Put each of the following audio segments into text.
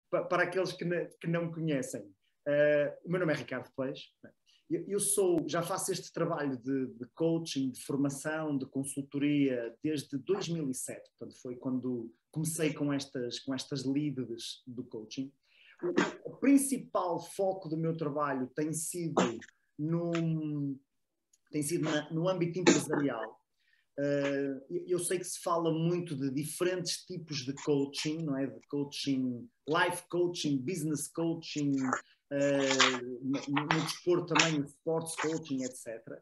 para aqueles que não me conhecem, o meu nome é Ricardo Peixe. Eu já faço este trabalho de coaching, de formação, de consultoria desde 2007. Portanto, foi quando comecei com estas leads do coaching. O principal foco do meu trabalho tem sido no âmbito empresarial. Eu sei que se fala muito de diferentes tipos de coaching, não é? De coaching, life coaching, business coaching, no desporto também, o sports coaching, etc.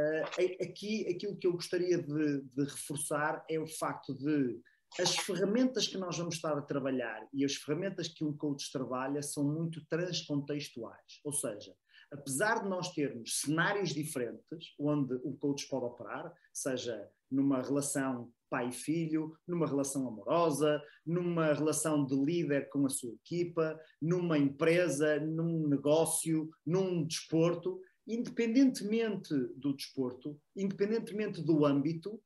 Aqui, aquilo que eu gostaria de reforçar é o facto de as ferramentas que nós vamos estar a trabalhar e as ferramentas que um coach trabalha são muito transcontextuais, ou seja, apesar de nós termos cenários diferentes onde o coach pode operar, seja numa relação pai e filho, numa relação amorosa, numa relação de líder com a sua equipa, numa empresa, num negócio, num desporto, independentemente do desporto, independentemente do âmbito,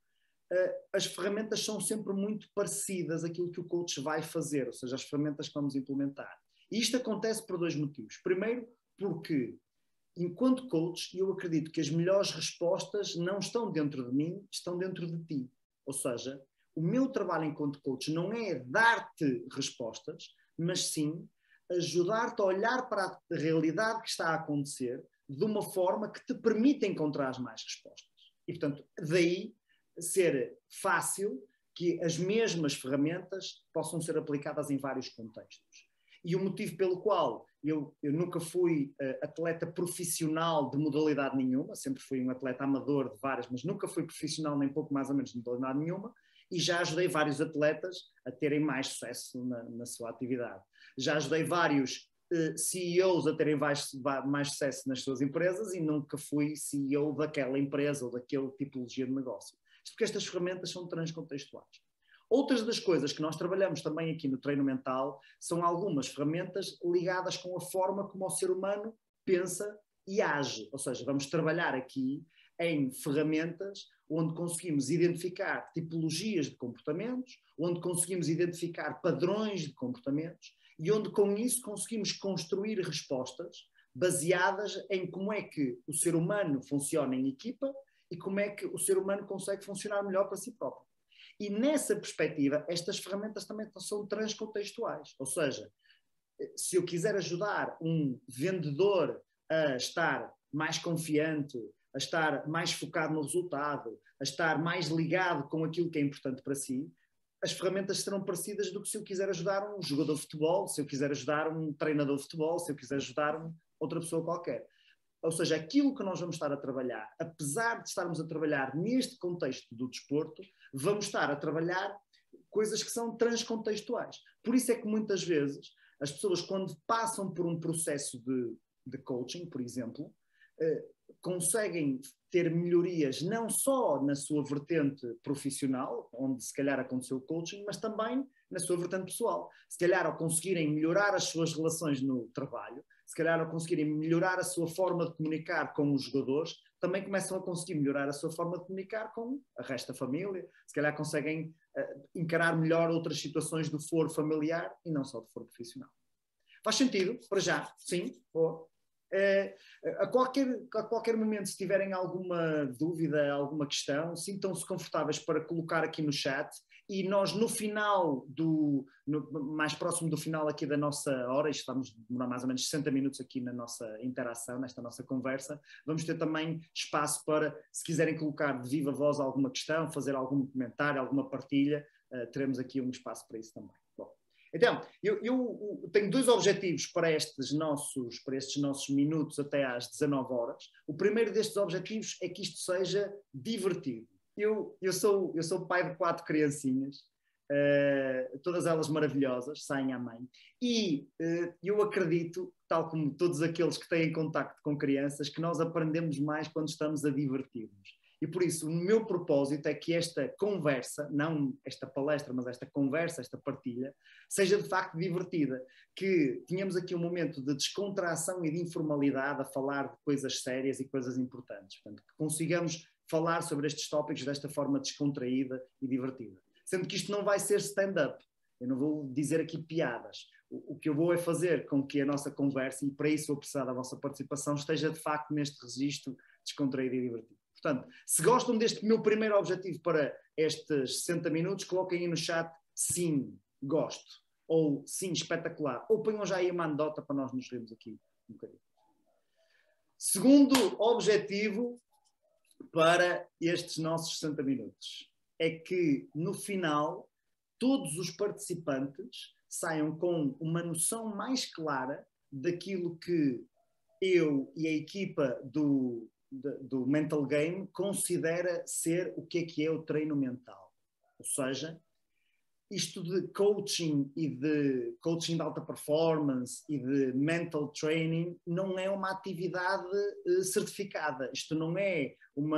as ferramentas são sempre muito parecidas àquilo que o coach vai fazer, ou seja, as ferramentas que vamos implementar. E isto acontece por dois motivos. Primeiro, porque enquanto coach, eu acredito que as melhores respostas não estão dentro de mim, estão dentro de ti. Ou seja, o meu trabalho enquanto coach não é dar-te respostas, mas sim ajudar-te a olhar para a realidade que está a acontecer de uma forma que te permita encontrar mais respostas. E, portanto, daí ser fácil que as mesmas ferramentas possam ser aplicadas em vários contextos. E o motivo pelo qual eu nunca fui atleta profissional de modalidade nenhuma, sempre fui um atleta amador de várias, mas nunca fui profissional nem pouco mais ou menos de modalidade nenhuma, e já ajudei vários atletas a terem mais sucesso na sua atividade. Já ajudei vários CEOs a terem mais sucesso nas suas empresas e nunca fui CEO daquela empresa ou daquela tipologia de negócio. Isto porque estas ferramentas são transcontextuais. Outras das coisas que nós trabalhamos também aqui no treino mental são algumas ferramentas ligadas com a forma como o ser humano pensa e age. Ou seja, vamos trabalhar aqui em ferramentas onde conseguimos identificar tipologias de comportamentos, onde conseguimos identificar padrões de comportamentos e onde com isso conseguimos construir respostas baseadas em como é que o ser humano funciona em equipa e como é que o ser humano consegue funcionar melhor para si próprio. E nessa perspectiva, estas ferramentas também são transcontextuais. Ou seja, se eu quiser ajudar um vendedor a estar mais confiante, a estar mais focado no resultado, a estar mais ligado com aquilo que é importante para si, as ferramentas serão parecidas do que se eu quiser ajudar um jogador de futebol, se eu quiser ajudar um treinador de futebol, se eu quiser ajudar outra pessoa qualquer. Ou seja, aquilo que nós vamos estar a trabalhar, apesar de estarmos a trabalhar neste contexto do desporto, vamos estar a trabalhar coisas que são transcontextuais. Por isso é que muitas vezes as pessoas, quando passam por um processo de coaching, por exemplo, conseguem ter melhorias não só na sua vertente profissional, onde se calhar aconteceu o coaching, mas também na sua vertente pessoal. Se calhar ao conseguirem melhorar as suas relações no trabalho, se calhar ao conseguirem melhorar a sua forma de comunicar com os jogadores, também começam a conseguir melhorar a sua forma de comunicar com o resto da família, se calhar conseguem encarar melhor outras situações do foro familiar e não só do foro profissional. Faz sentido? Para já? Sim? Boa. A qualquer momento, se tiverem alguma dúvida, alguma questão, sintam-se confortáveis para colocar aqui no chat e nós no final, mais próximo do final aqui da nossa hora, isto vamos demorar mais ou menos 60 minutos aqui na nossa interação, nesta nossa conversa, vamos ter também espaço para, se quiserem colocar de viva voz alguma questão, fazer algum comentário, alguma partilha, teremos aqui um espaço para isso também. Bom. Então, eu tenho dois objetivos para estes nossos minutos até às 19 horas. O primeiro destes objetivos é que isto seja divertido. Eu sou pai de 4 criancinhas, todas elas maravilhosas, saem à mãe, e eu acredito, tal como todos aqueles que têm contacto com crianças, que nós aprendemos mais quando estamos a divertir-nos. E por isso, o meu propósito é que esta conversa, não esta palestra, mas esta conversa, esta partilha, seja de facto divertida. Que tenhamos aqui um momento de descontração e de informalidade a falar de coisas sérias e coisas importantes. Portanto, que consigamos falar sobre estes tópicos desta forma descontraída e divertida. Sendo que isto não vai ser stand-up. Eu não vou dizer aqui piadas. o que eu vou é fazer com que a nossa conversa, e para isso vou precisar da vossa participação, esteja de facto neste registro descontraído e divertido. Portanto, se gostam deste meu primeiro objetivo para estes 60 minutos, coloquem aí no chat sim, gosto, ou sim, espetacular, ou ponham já aí uma anedota para nós nos rirmos aqui um bocadinho. Segundo objetivo para estes nossos 60 minutos é que no final todos os participantes saiam com uma noção mais clara daquilo que eu e a equipa do Mental Game considera ser o que é o treino mental. Ou seja, isto de coaching e de coaching de alta performance e de mental training não é uma atividade certificada. Isto não é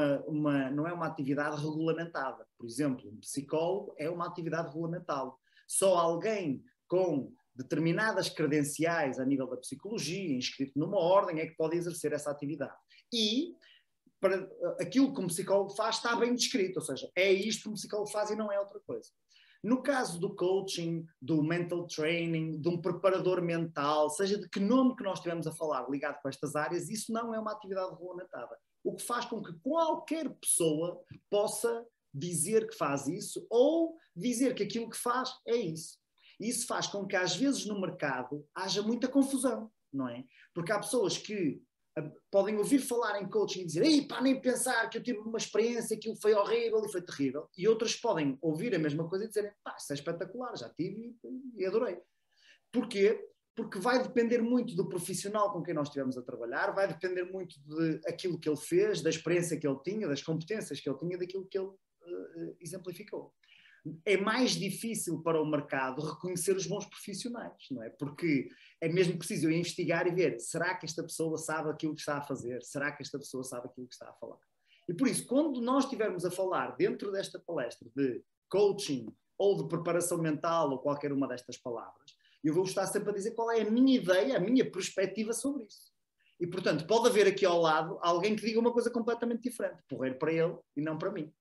uma atividade regulamentada. Por exemplo, um psicólogo é uma atividade regulamentada. Só alguém com determinadas credenciais a nível da psicologia, inscrito numa ordem, é que pode exercer essa atividade. E para aquilo que um psicólogo faz está bem descrito, ou seja, é isto que um psicólogo faz e não é outra coisa. No caso do coaching, do mental training, de um preparador mental, seja de que nome que nós estivermos a falar ligado com estas áreas, isso não é uma atividade regulamentada. O que faz com que qualquer pessoa possa dizer que faz isso ou dizer que aquilo que faz é isso. E isso faz com que às vezes no mercado haja muita confusão, não é? Porque há pessoas que podem ouvir falar em coaching e dizer ei pá, nem pensar que eu tive uma experiência, aquilo foi horrível e foi terrível. E outras podem ouvir a mesma coisa e dizer pá, isso é espetacular, já tive e adorei. Porquê? Porque vai depender muito do profissional com quem nós estivemos a trabalhar, vai depender muito daquilo que ele fez, da experiência que ele tinha, das competências que ele tinha, daquilo que ele exemplificou. É mais difícil para o mercado reconhecer os bons profissionais, não é? Porque é mesmo preciso eu investigar e ver, será que esta pessoa sabe aquilo que está a fazer? Será que esta pessoa sabe aquilo que está a falar? E por isso, quando nós estivermos a falar dentro desta palestra de coaching ou de preparação mental ou qualquer uma destas palavras, eu vou estar sempre a dizer qual é a minha ideia, a minha perspectiva sobre isso. E, portanto, pode haver aqui ao lado alguém que diga uma coisa completamente diferente, porreiro para ele e não para mim.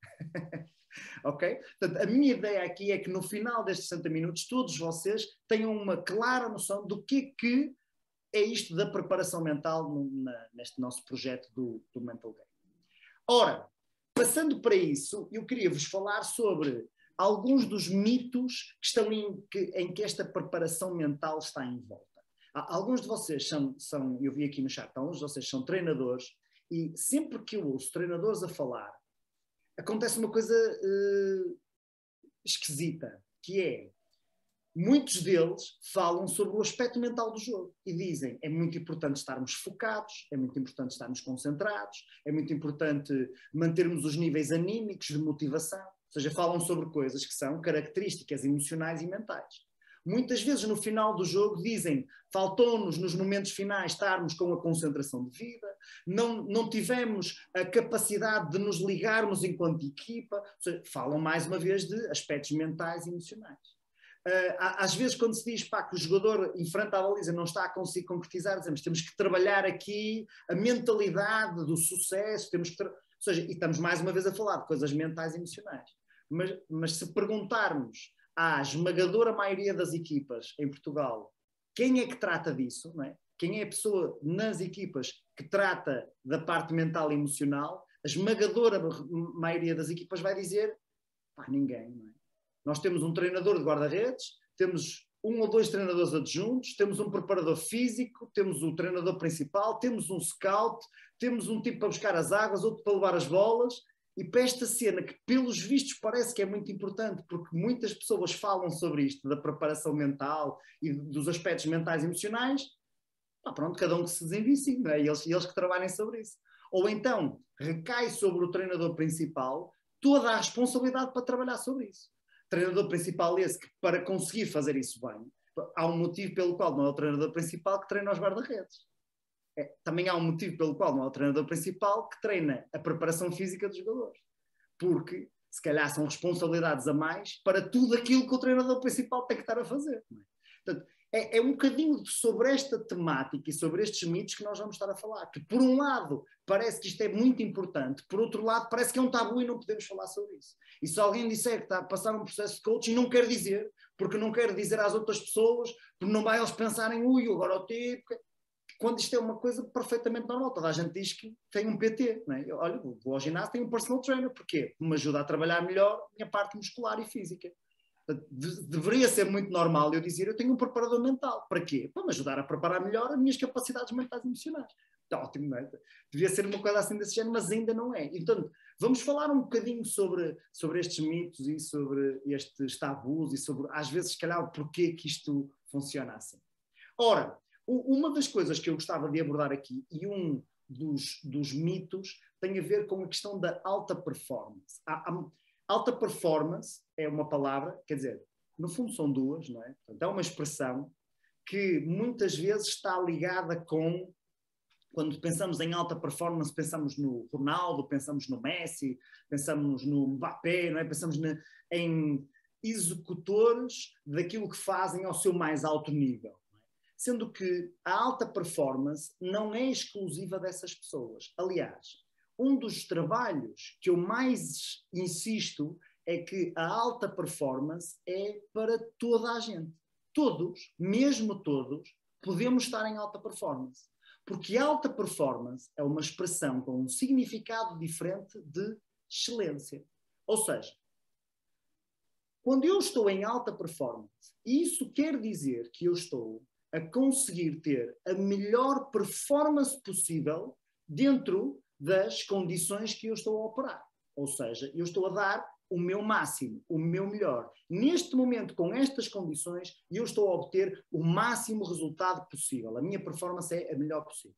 Ok? Portanto, a minha ideia aqui é que no final destes 60 minutos todos vocês tenham uma clara noção do que é isto da preparação mental neste nosso projeto do Mental Game. Ora, passando para isso, eu queria vos falar sobre alguns dos mitos que estão em que esta preparação mental está em volta. Alguns de vocês são, eu vi aqui no chat, alguns de vocês são treinadores e sempre que eu ouço treinadores a falar, acontece uma coisa esquisita, que é, muitos deles falam sobre o aspecto mental do jogo e dizem, é muito importante estarmos focados, é muito importante estarmos concentrados, é muito importante mantermos os níveis anímicos de motivação, ou seja, falam sobre coisas que são características emocionais e mentais. Muitas vezes no final do jogo dizem, faltou-nos nos momentos finais estarmos com a concentração devida, não tivemos a capacidade de nos ligarmos enquanto equipa, ou seja, falam mais uma vez de aspectos mentais e emocionais. Às vezes quando se diz que o jogador em frente à baliza não está a conseguir concretizar, dizemos temos que trabalhar aqui a mentalidade do sucesso, ou seja, e estamos mais uma vez a falar de coisas mentais e emocionais. Mas se perguntarmos à esmagadora maioria das equipas em Portugal quem é que trata disso, não é? Quem é a pessoa nas equipas que trata da parte mental e emocional, a esmagadora maioria das equipas vai dizer ninguém, não é? Nós temos um treinador de guarda-redes, temos um ou dois treinadores adjuntos, temos um preparador físico, temos o treinador principal, temos um scout, temos um tipo para buscar as águas, outro para levar as bolas. E para esta cena, que pelos vistos parece que é muito importante, porque muitas pessoas falam sobre isto, da preparação mental e dos aspectos mentais e emocionais, pronto, cada um que se desenvie, não é? E eles que trabalhem sobre isso. Ou então, recai sobre o treinador principal toda a responsabilidade para trabalhar sobre isso. O treinador principal esse que, para conseguir fazer isso bem, há um motivo pelo qual não é o treinador principal que treina os guarda-redes. Também há um motivo pelo qual não é o treinador principal que treina a preparação física dos jogadores. Porque, se calhar, são responsabilidades a mais para tudo aquilo que o treinador principal tem que estar a fazer. Não é? Portanto, é um bocadinho sobre esta temática e sobre estes mitos que nós vamos estar a falar. Que, por um lado, parece que isto é muito importante, por outro lado, parece que é um tabu e não podemos falar sobre isso. E se alguém disser que está a passar um processo de coaching, não quer dizer, porque não quer dizer às outras pessoas, porque não vai eles pensarem, ui, agora o tipo... Quando isto é uma coisa perfeitamente normal. Toda a gente diz que tem um PT. Não é? Olha, vou ao ginásio, tenho um personal trainer. Porquê? Me ajuda a trabalhar melhor a minha parte muscular e física. Deveria ser muito normal eu dizer, eu tenho um preparador mental. Para quê? Para me ajudar a preparar melhor as minhas capacidades mentais e emocionais. Está ótimo, não é? Devia ser uma coisa assim desse género, mas ainda não é. Então, vamos falar um bocadinho sobre estes mitos e sobre estes tabus e sobre, às vezes, se calhar, o porquê que isto funciona assim. Ora, uma das coisas que eu gostava de abordar aqui, e um dos mitos, tem a ver com a questão da alta performance. Alta performance é uma palavra, quer dizer, no fundo são duas, não é? Portanto, é uma expressão que muitas vezes está ligada com, quando pensamos em alta performance, pensamos no Ronaldo, pensamos no Messi, pensamos no Mbappé, não é? Pensamos em executores daquilo que fazem ao seu mais alto nível. Sendo que a alta performance não é exclusiva dessas pessoas. Aliás, um dos trabalhos que eu mais insisto é que a alta performance é para toda a gente. Todos, mesmo todos, podemos estar em alta performance. Porque alta performance é uma expressão com um significado diferente de excelência. Ou seja, quando eu estou em alta performance, isso quer dizer que eu estou a conseguir ter a melhor performance possível dentro das condições que eu estou a operar. Ou seja, eu estou a dar o meu máximo, o meu melhor. Neste momento, com estas condições, eu estou a obter o máximo resultado possível. A minha performance é a melhor possível.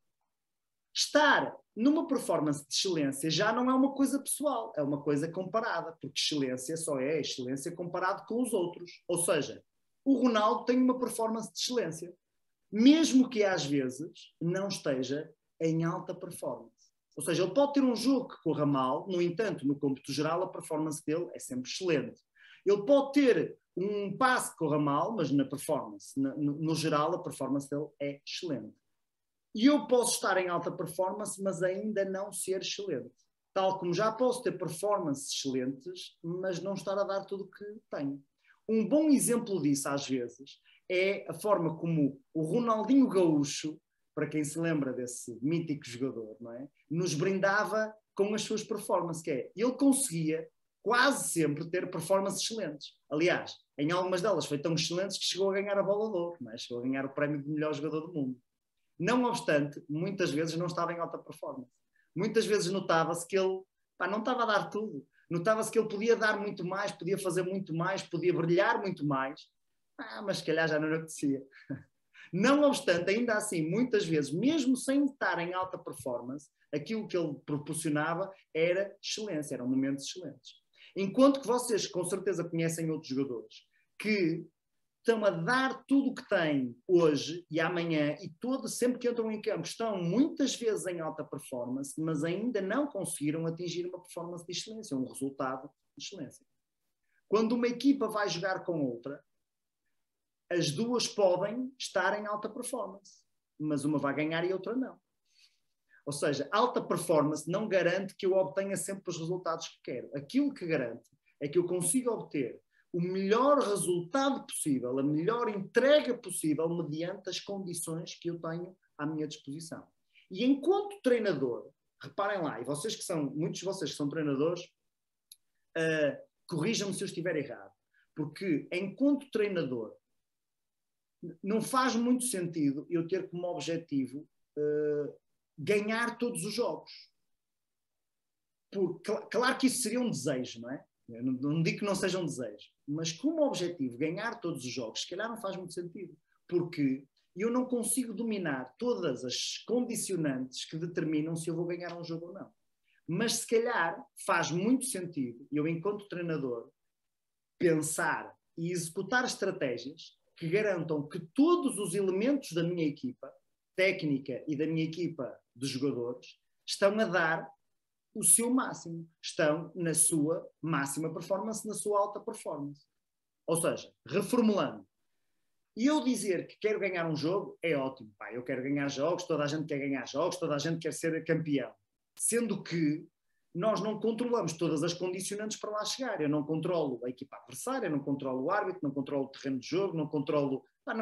Estar numa performance de excelência já não é uma coisa pessoal, é uma coisa comparada, porque excelência só é excelência comparado com os outros. Ou seja, o Ronaldo tem uma performance de excelência, mesmo que às vezes não esteja em alta performance. Ou seja, ele pode ter um jogo que corra mal, no entanto, no cômputo geral, a performance dele é sempre excelente. Ele pode ter um passe que corra mal, mas na performance, no geral, a performance dele é excelente. E eu posso estar em alta performance, mas ainda não ser excelente. Tal como já posso ter performances excelentes, mas não estar a dar tudo o que tenho. Um bom exemplo disso, às vezes, é a forma como o Ronaldinho Gaúcho, para quem se lembra desse mítico jogador, não é? Nos brindava com as suas performances, que é, ele conseguia quase sempre ter performances excelentes. Aliás, em algumas delas foi tão excelentes que chegou a ganhar a Bola de Ouro, não é? Chegou a ganhar o prémio de melhor jogador do mundo. Não obstante, muitas vezes não estava em alta performance. Muitas vezes notava-se que ele não estava a dar tudo. Notava-se que ele podia dar muito mais, podia fazer muito mais, podia brilhar muito mais, mas se calhar já não acontecia. Não obstante, ainda assim, muitas vezes, mesmo sem estar em alta performance, aquilo que ele proporcionava era excelência, eram momentos excelentes. Enquanto que vocês com certeza conhecem outros jogadores que estão a dar tudo o que têm hoje e amanhã e sempre que entram em campo estão muitas vezes em alta performance, mas ainda não conseguiram atingir uma performance de excelência, um resultado de excelência. Quando uma equipa vai jogar com outra, as duas podem estar em alta performance, mas uma vai ganhar e a outra não. Ou seja, alta performance não garante que eu obtenha sempre os resultados que quero. Aquilo que garante é que eu consiga obter o melhor resultado possível, a melhor entrega possível mediante as condições que eu tenho à minha disposição. E enquanto treinador, reparem lá, e vocês que são, muitos de vocês que são treinadores, corrijam-me se eu estiver errado, porque enquanto treinador não faz muito sentido eu ter como objetivo ganhar todos os jogos. Claro que isso seria um desejo, não é? Eu não digo que não seja um desejo, mas como objetivo ganhar todos os jogos, se calhar não faz muito sentido, porque eu não consigo dominar todas as condicionantes que determinam se eu vou ganhar um jogo ou não. Mas se calhar faz muito sentido eu, enquanto treinador, pensar e executar estratégias que garantam que todos os elementos da minha equipa técnica e da minha equipa de jogadores estão a dar o seu máximo, estão na sua máxima performance, na sua alta performance. Ou seja, reformulando, E eu dizer que quero ganhar um jogo é ótimo. Pá, eu quero ganhar jogos, toda a gente quer ganhar jogos, toda a gente quer ser campeão. Sendo que nós não controlamos todas as condicionantes para lá chegar. Eu não controlo a equipa adversária, não controlo o árbitro, não controlo o terreno de jogo, não controlo...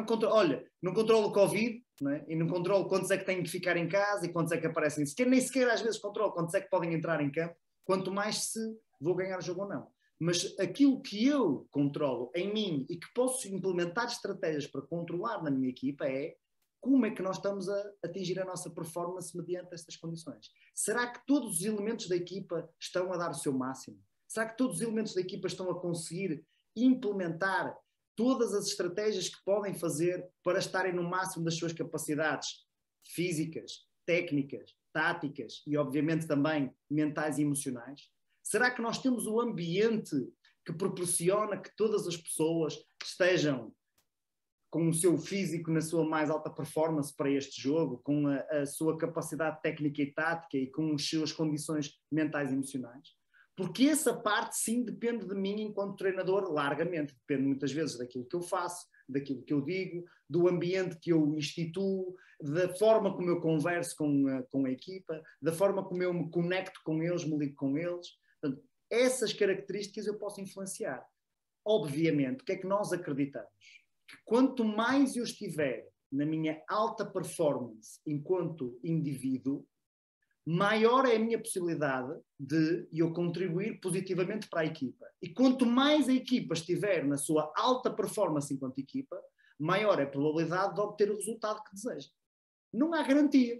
não controlo o Covid, não é? E não controlo quantos é que têm que ficar em casa e quantos é que aparecem. Nem sequer às vezes controlo quantos é que podem entrar em campo, quanto mais se vou ganhar o jogo ou não. Mas aquilo que eu controlo em mim e que posso implementar estratégias para controlar na minha equipa é como é que nós estamos a atingir a nossa performance mediante estas condições. Será que todos os elementos da equipa estão a dar o seu máximo? Será que todos os elementos da equipa estão a conseguir implementar todas as estratégias que podem fazer para estarem no máximo das suas capacidades físicas, técnicas, táticas e, obviamente, também mentais e emocionais? Será que nós temos o ambiente que proporciona que todas as pessoas estejam com o seu físico na sua mais alta performance para este jogo, com a sua capacidade técnica e tática e com as suas condições mentais e emocionais? Porque essa parte, sim, depende de mim enquanto treinador largamente. Depende muitas vezes daquilo que eu faço, daquilo que eu digo, do ambiente que eu instituo, da forma como eu converso com a equipa, da forma como eu me conecto com eles, me ligo com eles. Portanto, essas características eu posso influenciar. Obviamente, o que é que nós acreditamos? Que quanto mais eu estiver na minha alta performance enquanto indivíduo, maior é a minha possibilidade de eu contribuir positivamente para a equipa. E quanto mais a equipa estiver na sua alta performance enquanto equipa, maior é a probabilidade de obter o resultado que deseja. Não há garantias.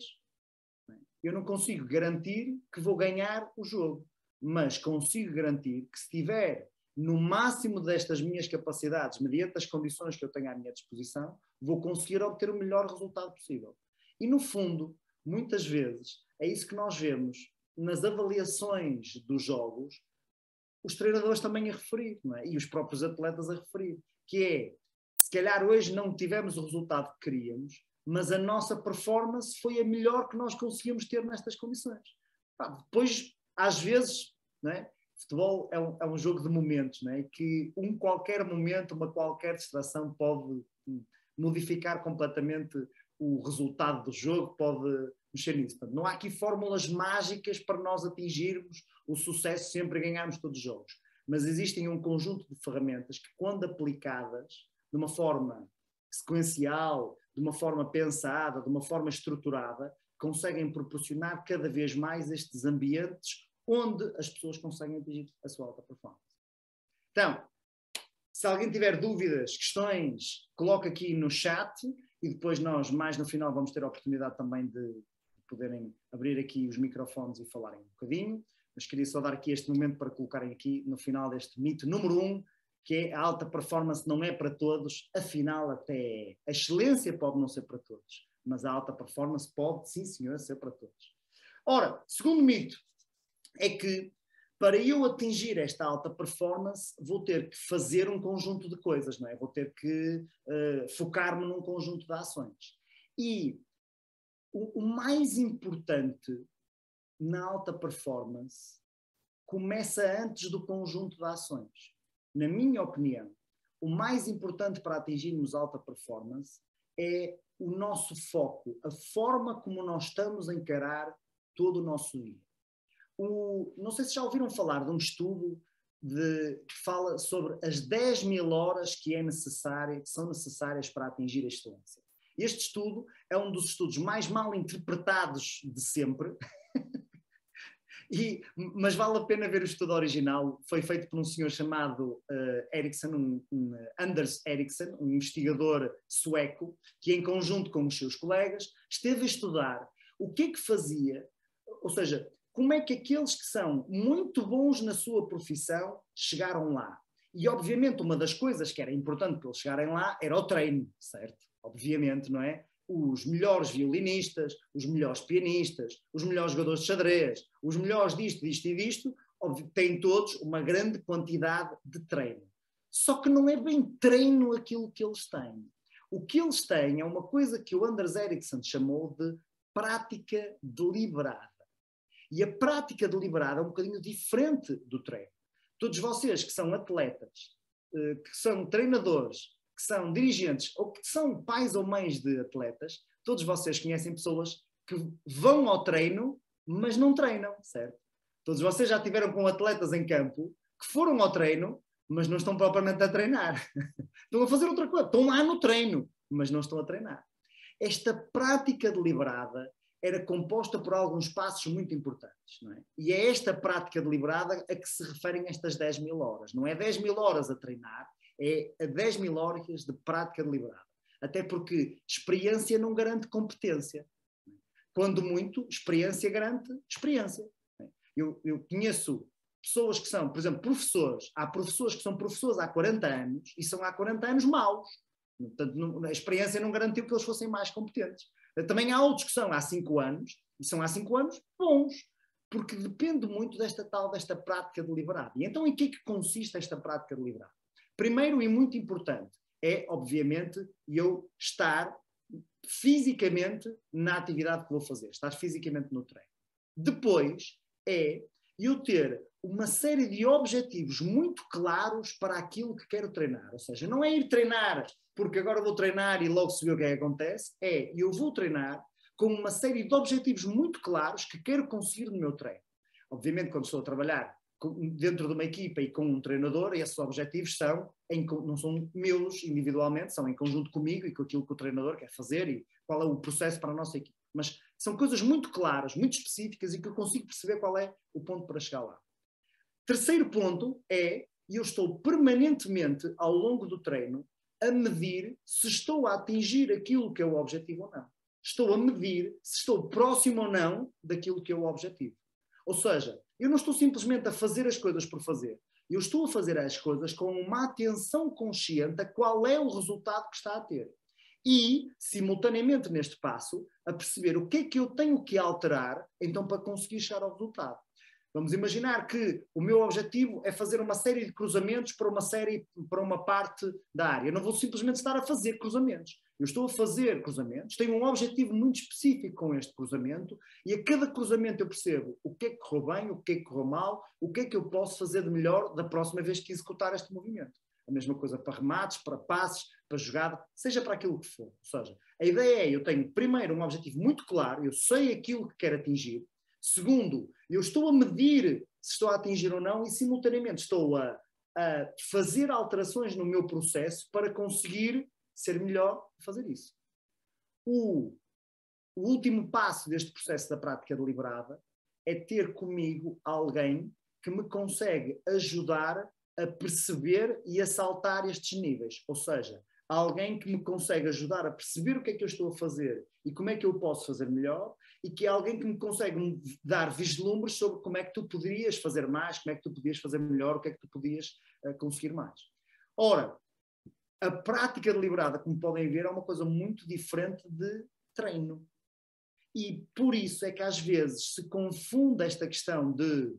Eu não consigo garantir que vou ganhar o jogo, mas consigo garantir que se estiver no máximo destas minhas capacidades, mediante as condições que eu tenho à minha disposição, vou conseguir obter o melhor resultado possível. E no fundo, muitas vezes, é isso que nós vemos nas avaliações dos jogos, os treinadores também a referir, não é? E os próprios atletas a referir, que é, se calhar hoje não tivemos o resultado que queríamos, mas a nossa performance foi a melhor que nós conseguimos ter nestas condições. Depois, às vezes, não é? Futebol é um jogo de momentos, não é? Que qualquer momento, uma qualquer distração pode modificar completamente o resultado do jogo, pode mexer nisso. Portanto, não há aqui fórmulas mágicas para nós atingirmos o sucesso sempre e ganharmos todos os jogos. Mas existem um conjunto de ferramentas que, quando aplicadas de uma forma sequencial, de uma forma pensada, de uma forma estruturada, conseguem proporcionar cada vez mais estes ambientes onde as pessoas conseguem atingir a sua alta performance. Então, se alguém tiver dúvidas, questões, coloca aqui no chat e depois nós, mais no final, vamos ter a oportunidade também de poderem abrir aqui os microfones e falarem um bocadinho. Mas queria só dar aqui este momento para colocarem aqui no final deste mito número 1, que é a alta performance não é para todos, afinal até é. A excelência pode não ser para todos, mas a alta performance pode, sim senhor, ser para todos. Ora, segundo mito, é que para eu atingir esta alta performance vou ter que fazer um conjunto de coisas, não é? Vou ter que focar-me num conjunto de ações. E o mais importante na alta performance começa antes do conjunto de ações. Na minha opinião, o mais importante para atingirmos alta performance é o nosso foco, a forma como nós estamos a encarar todo o nosso dia. Não sei se já ouviram falar de um estudo que fala sobre as 10.000 horas que são necessárias para atingir a excelência. Este estudo é um dos estudos mais mal interpretados de sempre, mas vale a pena ver o estudo original. Foi feito por um senhor chamado Ericsson, Anders Ericsson, um investigador sueco, que em conjunto com os seus colegas esteve a estudar o que é que fazia, ou seja, como é que aqueles que são muito bons na sua profissão chegaram lá. E, obviamente, uma das coisas que era importante para eles chegarem lá era o treino, certo? Obviamente, não é? Os melhores violinistas, os melhores pianistas, os melhores jogadores de xadrez, os melhores disto e disto, têm todos uma grande quantidade de treino. Só que não é bem treino aquilo que eles têm. O que eles têm é uma coisa que o Anders Ericsson chamou de prática deliberada. E a prática deliberada é um bocadinho diferente do treino. Todos vocês que são atletas, que são treinadores, que são dirigentes ou que são pais ou mães de atletas, todos vocês conhecem pessoas que vão ao treino, mas não treinam, certo? Todos vocês já tiveram com atletas em campo que foram ao treino, mas não estão propriamente a treinar. Estão a fazer outra coisa. Estão lá no treino, mas não estão a treinar. Esta prática deliberada era composta por alguns passos muito importantes, não é? E é esta prática deliberada a que se referem estas 10.000 horas. Não é 10.000 horas a treinar, é a 10.000 horas de prática deliberada. Até porque experiência não garante competência. Quando muito, experiência garante experiência. Eu conheço pessoas que são, por exemplo, professores. Há professores que são professores há 40 anos e são há 40 anos maus. Portanto, a experiência não garantiu que eles fossem mais competentes. Também há outros que são há 5 anos e são há 5 anos bons, porque depende muito desta prática deliberada. E então em que é que consiste esta prática deliberada? Primeiro e muito importante é, obviamente, eu estar fisicamente na atividade que vou fazer, estar fisicamente no treino. Depois é eu ter uma série de objetivos muito claros para aquilo que quero treinar. Ou seja, não é ir treinar porque agora vou treinar e logo se vê o que é que acontece. Eu vou treinar com uma série de objetivos muito claros que quero conseguir no meu treino. Obviamente, quando estou a trabalhar dentro de uma equipa e com um treinador, esses objetivos não são meus individualmente, são em conjunto comigo e com aquilo que o treinador quer fazer e qual é o processo para a nossa equipa. Mas são coisas muito claras, muito específicas e que eu consigo perceber qual é o ponto para chegar lá. Terceiro ponto é, eu estou permanentemente ao longo do treino a medir se estou a atingir aquilo que é o objetivo ou não. Estou a medir se estou próximo ou não daquilo que é o objetivo. Ou seja, eu não estou simplesmente a fazer as coisas por fazer. Eu estou a fazer as coisas com uma atenção consciente a qual é o resultado que está a ter. E, simultaneamente neste passo, a perceber o que é que eu tenho que alterar então para conseguir chegar ao resultado. Vamos imaginar que o meu objetivo é fazer uma série de cruzamentos para uma parte da área. Eu não vou simplesmente estar a fazer cruzamentos. Eu estou a fazer cruzamentos, tenho um objetivo muito específico com este cruzamento e a cada cruzamento eu percebo o que é que correu bem, o que é que correu mal, o que é que eu posso fazer de melhor da próxima vez que executar este movimento. A mesma coisa para remates, para passes, para jogada, seja para aquilo que for. Ou seja, a ideia é, eu tenho primeiro um objetivo muito claro, eu sei aquilo que quero atingir. Segundo, eu estou a medir se estou a atingir ou não e simultaneamente estou a fazer alterações no meu processo para conseguir ser melhor a fazer isso. O último passo deste processo da prática deliberada é ter comigo alguém que me consegue ajudar a perceber e a saltar estes níveis. Ou seja, alguém que me consegue ajudar a perceber o que é que eu estou a fazer e como é que eu posso fazer melhor, e que é alguém que me consegue dar vislumbres sobre como é que tu poderias fazer mais, como é que tu podias fazer melhor, o que é que tu podias conseguir mais. Ora, a prática deliberada, como podem ver, é uma coisa muito diferente de treino. E por isso é que às vezes se confunde esta questão de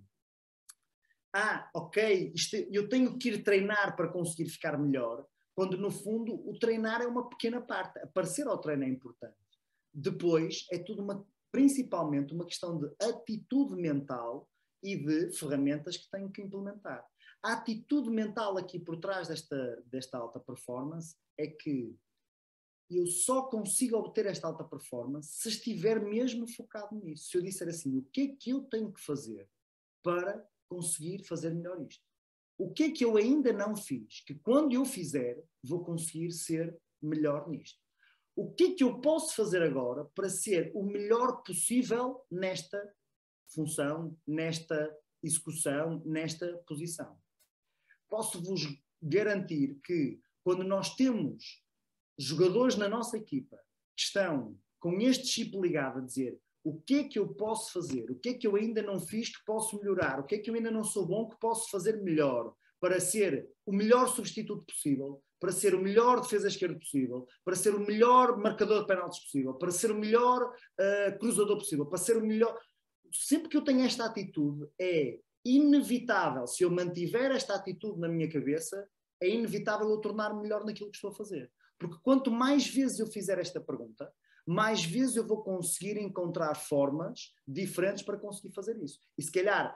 ok, eu tenho que ir treinar para conseguir ficar melhor, quando no fundo o treinar é uma pequena parte. Aparecer ao treino é importante. Depois é tudo principalmente uma questão de atitude mental e de ferramentas que tenho que implementar. A atitude mental aqui por trás desta alta performance é que eu só consigo obter esta alta performance se estiver mesmo focado nisso. Se eu disser assim, o que é que eu tenho que fazer para conseguir fazer melhor isto? O que é que eu ainda não fiz? Que quando eu fizer, vou conseguir ser melhor nisto. O que é que eu posso fazer agora para ser o melhor possível nesta função, nesta execução, nesta posição? Posso-vos garantir que quando nós temos jogadores na nossa equipa que estão com este chip ligado a dizer o que é que eu posso fazer, o que é que eu ainda não fiz que posso melhorar, o que é que eu ainda não sou bom que posso fazer melhor para ser o melhor substituto possível, para ser o melhor defesa esquerda possível, para ser o melhor marcador de penaltis possível, para ser o melhor cruzador possível, para ser o melhor... Sempre que eu tenho esta atitude, é inevitável, se eu mantiver esta atitude na minha cabeça, é inevitável eu tornar-me melhor naquilo que estou a fazer. Porque quanto mais vezes eu fizer esta pergunta, mais vezes eu vou conseguir encontrar formas diferentes para conseguir fazer isso. E se calhar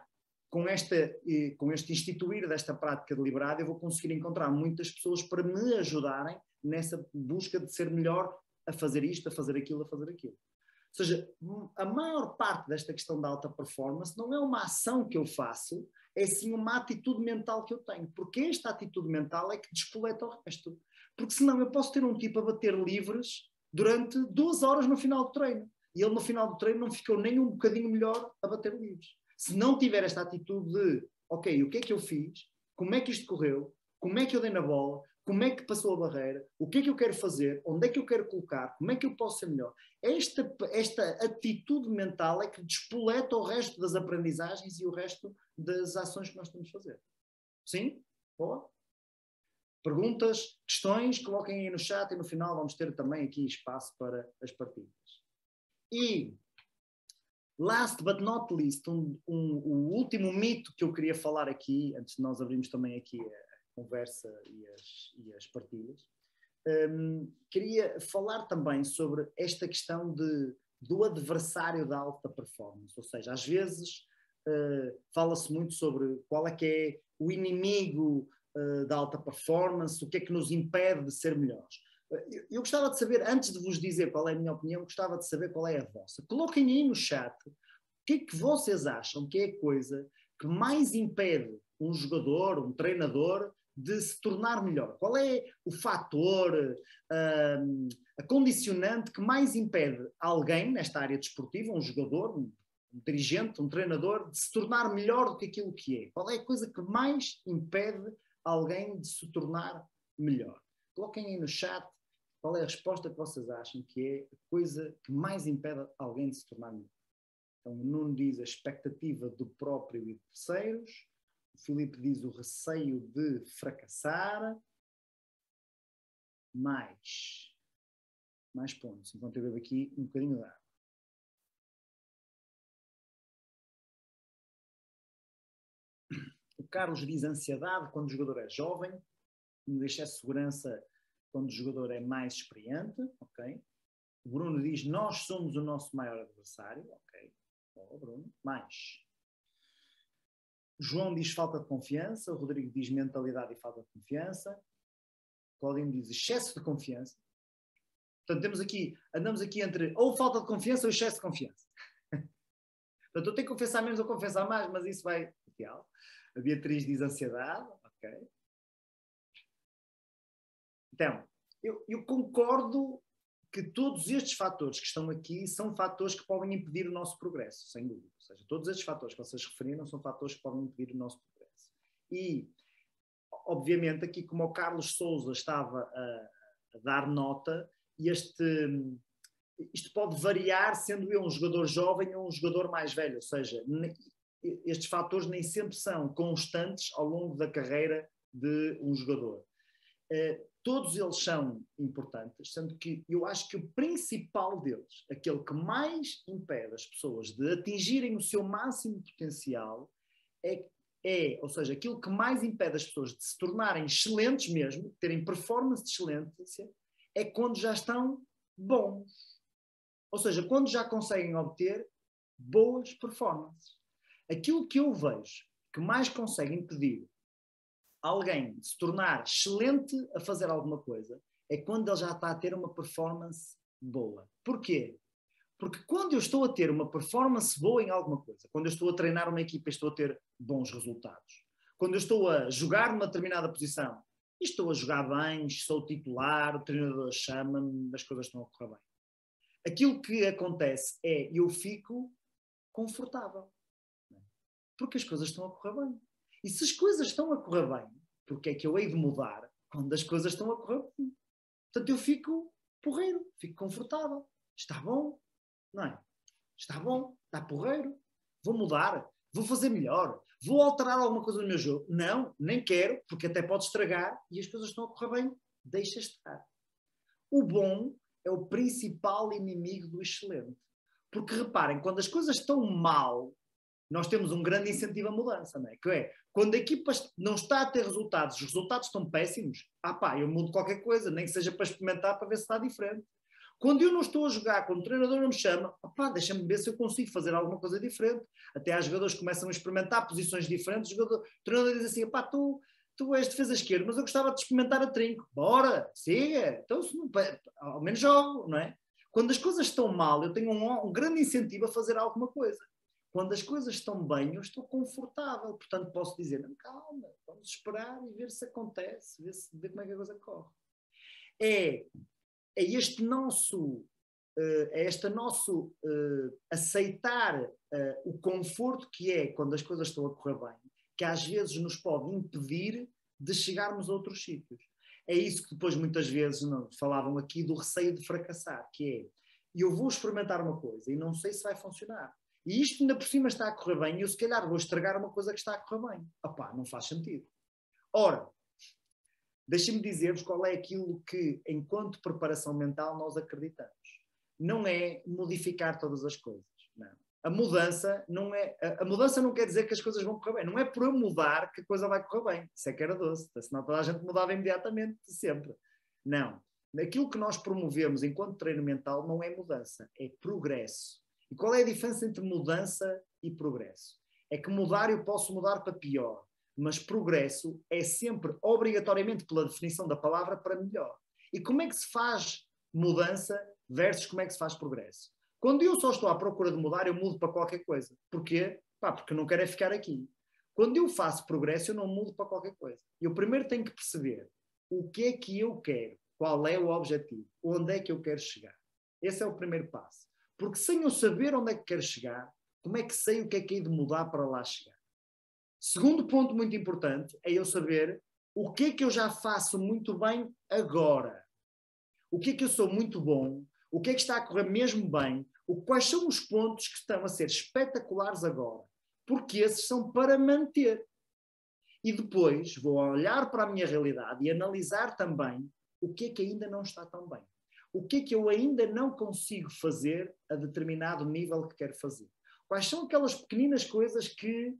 com este instituir desta prática deliberada, eu vou conseguir encontrar muitas pessoas para me ajudarem nessa busca de ser melhor a fazer isto, a fazer aquilo, a fazer aquilo. Ou seja, a maior parte desta questão da alta performance não é uma ação que eu faço, é sim uma atitude mental que eu tenho. Porque esta atitude mental é que despoleta o resto. Porque senão eu posso ter um tipo a bater livres durante 2 horas no final do treino. E ele no final do treino não ficou nem um bocadinho melhor a bater livres. Se não tiver esta atitude de, ok, o que é que eu fiz? Como é que isto correu? Como é que eu dei na bola? Como é que passou a barreira? O que é que eu quero fazer? Onde é que eu quero colocar? Como é que eu posso ser melhor? Esta atitude mental é que despoleta o resto das aprendizagens e o resto das ações que nós temos de fazer. Sim? Boa? Perguntas, questões, coloquem aí no chat e no final vamos ter também aqui espaço para as partilhas. E, last but not least, o último mito que eu queria falar aqui, antes de nós abrirmos também aqui a conversa e as partilhas, queria falar também sobre esta questão do adversário da alta performance. Ou seja, às vezes fala-se muito sobre qual é que é o inimigo da alta performance, o que é que nos impede de ser melhores. Eu gostava de saber, antes de vos dizer qual é a minha opinião, gostava de saber qual é a vossa. Coloquem aí no chat o que é que vocês acham que é a coisa que mais impede um jogador, um treinador, de se tornar melhor. Qual é o fator, a condicionante que mais impede alguém nesta área desportiva, um jogador, um dirigente, um treinador, de se tornar melhor do que aquilo que é? Qual é a coisa que mais impede alguém de se tornar melhor? Coloquem aí no chat qual é a resposta que vocês acham que é a coisa que mais impede alguém de se tornar melhor. Então, o Nuno diz a expectativa do próprio e de terceiros. O Filipe diz o receio de fracassar. Mais pontos. Enquanto eu bebo aqui um bocadinho de água. O Carlos diz ansiedade quando o jogador é jovem. No excesso de segurança quando o jogador é mais experiente. Ok. O Bruno diz nós somos o nosso maior adversário. Ok. Bom, Bruno. Mais. O João diz falta de confiança. O Rodrigo diz mentalidade e falta de confiança. O Claudinho diz excesso de confiança. Portanto, andamos aqui entre ou falta de confiança ou excesso de confiança. Portanto, eu tenho que confessar menos ou confessar mais, mas isso vai... A Beatriz diz ansiedade. Ok. Então, eu concordo que todos estes fatores que estão aqui são fatores que podem impedir o nosso progresso, sem dúvida. Ou seja, todos estes fatores que vocês referiram são fatores que podem impedir o nosso progresso. E, obviamente, aqui como o Carlos Sousa estava a dar nota, isto pode variar sendo eu um jogador jovem ou um jogador mais velho. Ou seja, estes fatores nem sempre são constantes ao longo da carreira de um jogador. Todos eles são importantes, sendo que eu acho que o principal deles, aquele que mais impede as pessoas de atingirem o seu máximo potencial, ou seja, aquilo que mais impede as pessoas de se tornarem excelentes mesmo, terem performance de excelência, é quando já estão bons. Ou seja, quando já conseguem obter boas performances. Aquilo que eu vejo que mais consegue impedir alguém de se tornar excelente a fazer alguma coisa é quando ele já está a ter uma performance boa. Porquê? Porque quando eu estou a ter uma performance boa em alguma coisa, quando eu estou a treinar uma equipa e estou a ter bons resultados, quando eu estou a jogar numa determinada posição e estou a jogar bem, sou titular, o treinador chama-me, as coisas estão a correr bem. Aquilo que acontece é eu fico confortável. Porque as coisas estão a correr bem. E se as coisas estão a correr bem, porque é que eu hei de mudar quando as coisas estão a correr bem? Portanto, eu fico porreiro, fico confortável. Está bom, não é? Está bom, está porreiro. Vou mudar, vou fazer melhor, vou alterar alguma coisa no meu jogo. Não, nem quero, porque até pode estragar e as coisas estão a correr bem. Deixa estar. O bom é o principal inimigo do excelente. Porque reparem, quando as coisas estão mal, nós temos um grande incentivo à mudança, não é? Que é, quando a equipa não está a ter resultados, os resultados estão péssimos, eu mudo qualquer coisa, nem que seja para experimentar, para ver se está diferente. Quando eu não estou a jogar, quando o treinador não me chama, opá, deixa-me ver se eu consigo fazer alguma coisa diferente. Até há jogadores que começam a experimentar posições diferentes. O treinador diz assim, opá, tu és defesa esquerda, mas eu gostava de experimentar a trinco. Bora, siga. Então, ao menos jogo, não é? Quando as coisas estão mal, eu tenho um grande incentivo a fazer alguma coisa. Quando as coisas estão bem, eu estou confortável. Portanto, posso dizer, não, calma, vamos esperar e ver se acontece, ver como é que a coisa corre. É este nosso aceitar o conforto que é quando as coisas estão a correr bem, que às vezes nos pode impedir de chegarmos a outros sítios. É isso que depois muitas vezes falavam aqui do receio de fracassar, que é, eu vou experimentar uma coisa e não sei se vai funcionar. E isto ainda por cima está a correr bem e eu se calhar vou estragar uma coisa que está a correr bem. Opá, não faz sentido. Ora, deixem-me dizer-vos qual é aquilo que, enquanto preparação mental, nós acreditamos. Não é modificar todas as coisas. Não. A mudança não quer dizer que as coisas vão correr bem. Não é por eu mudar que a coisa vai correr bem. Isso é que era doce. Senão toda a gente mudava imediatamente, sempre. Não. Aquilo que nós promovemos enquanto treino mental não é mudança, é progresso. E qual é a diferença entre mudança e progresso? É que mudar eu posso mudar para pior. Mas progresso é sempre, obrigatoriamente, pela definição da palavra, para melhor. E como é que se faz mudança versus como é que se faz progresso? Quando eu só estou à procura de mudar, eu mudo para qualquer coisa. Porquê? Porque eu não quero é ficar aqui. Quando eu faço progresso, eu não mudo para qualquer coisa. Eu primeiro tenho que perceber o que é que eu quero, qual é o objetivo, onde é que eu quero chegar. Esse é o primeiro passo. Porque sem eu saber onde é que quero chegar, como é que sei o que é que hei de mudar para lá chegar? Segundo ponto muito importante é eu saber o que é que eu já faço muito bem agora. O que é que eu sou muito bom, o que é que está a correr mesmo bem, quais são os pontos que estão a ser espetaculares agora. Porque esses são para manter. E depois vou olhar para a minha realidade e analisar também o que é que ainda não está tão bem. O que é que eu ainda não consigo fazer a determinado nível que quero fazer. Quais são aquelas pequeninas coisas que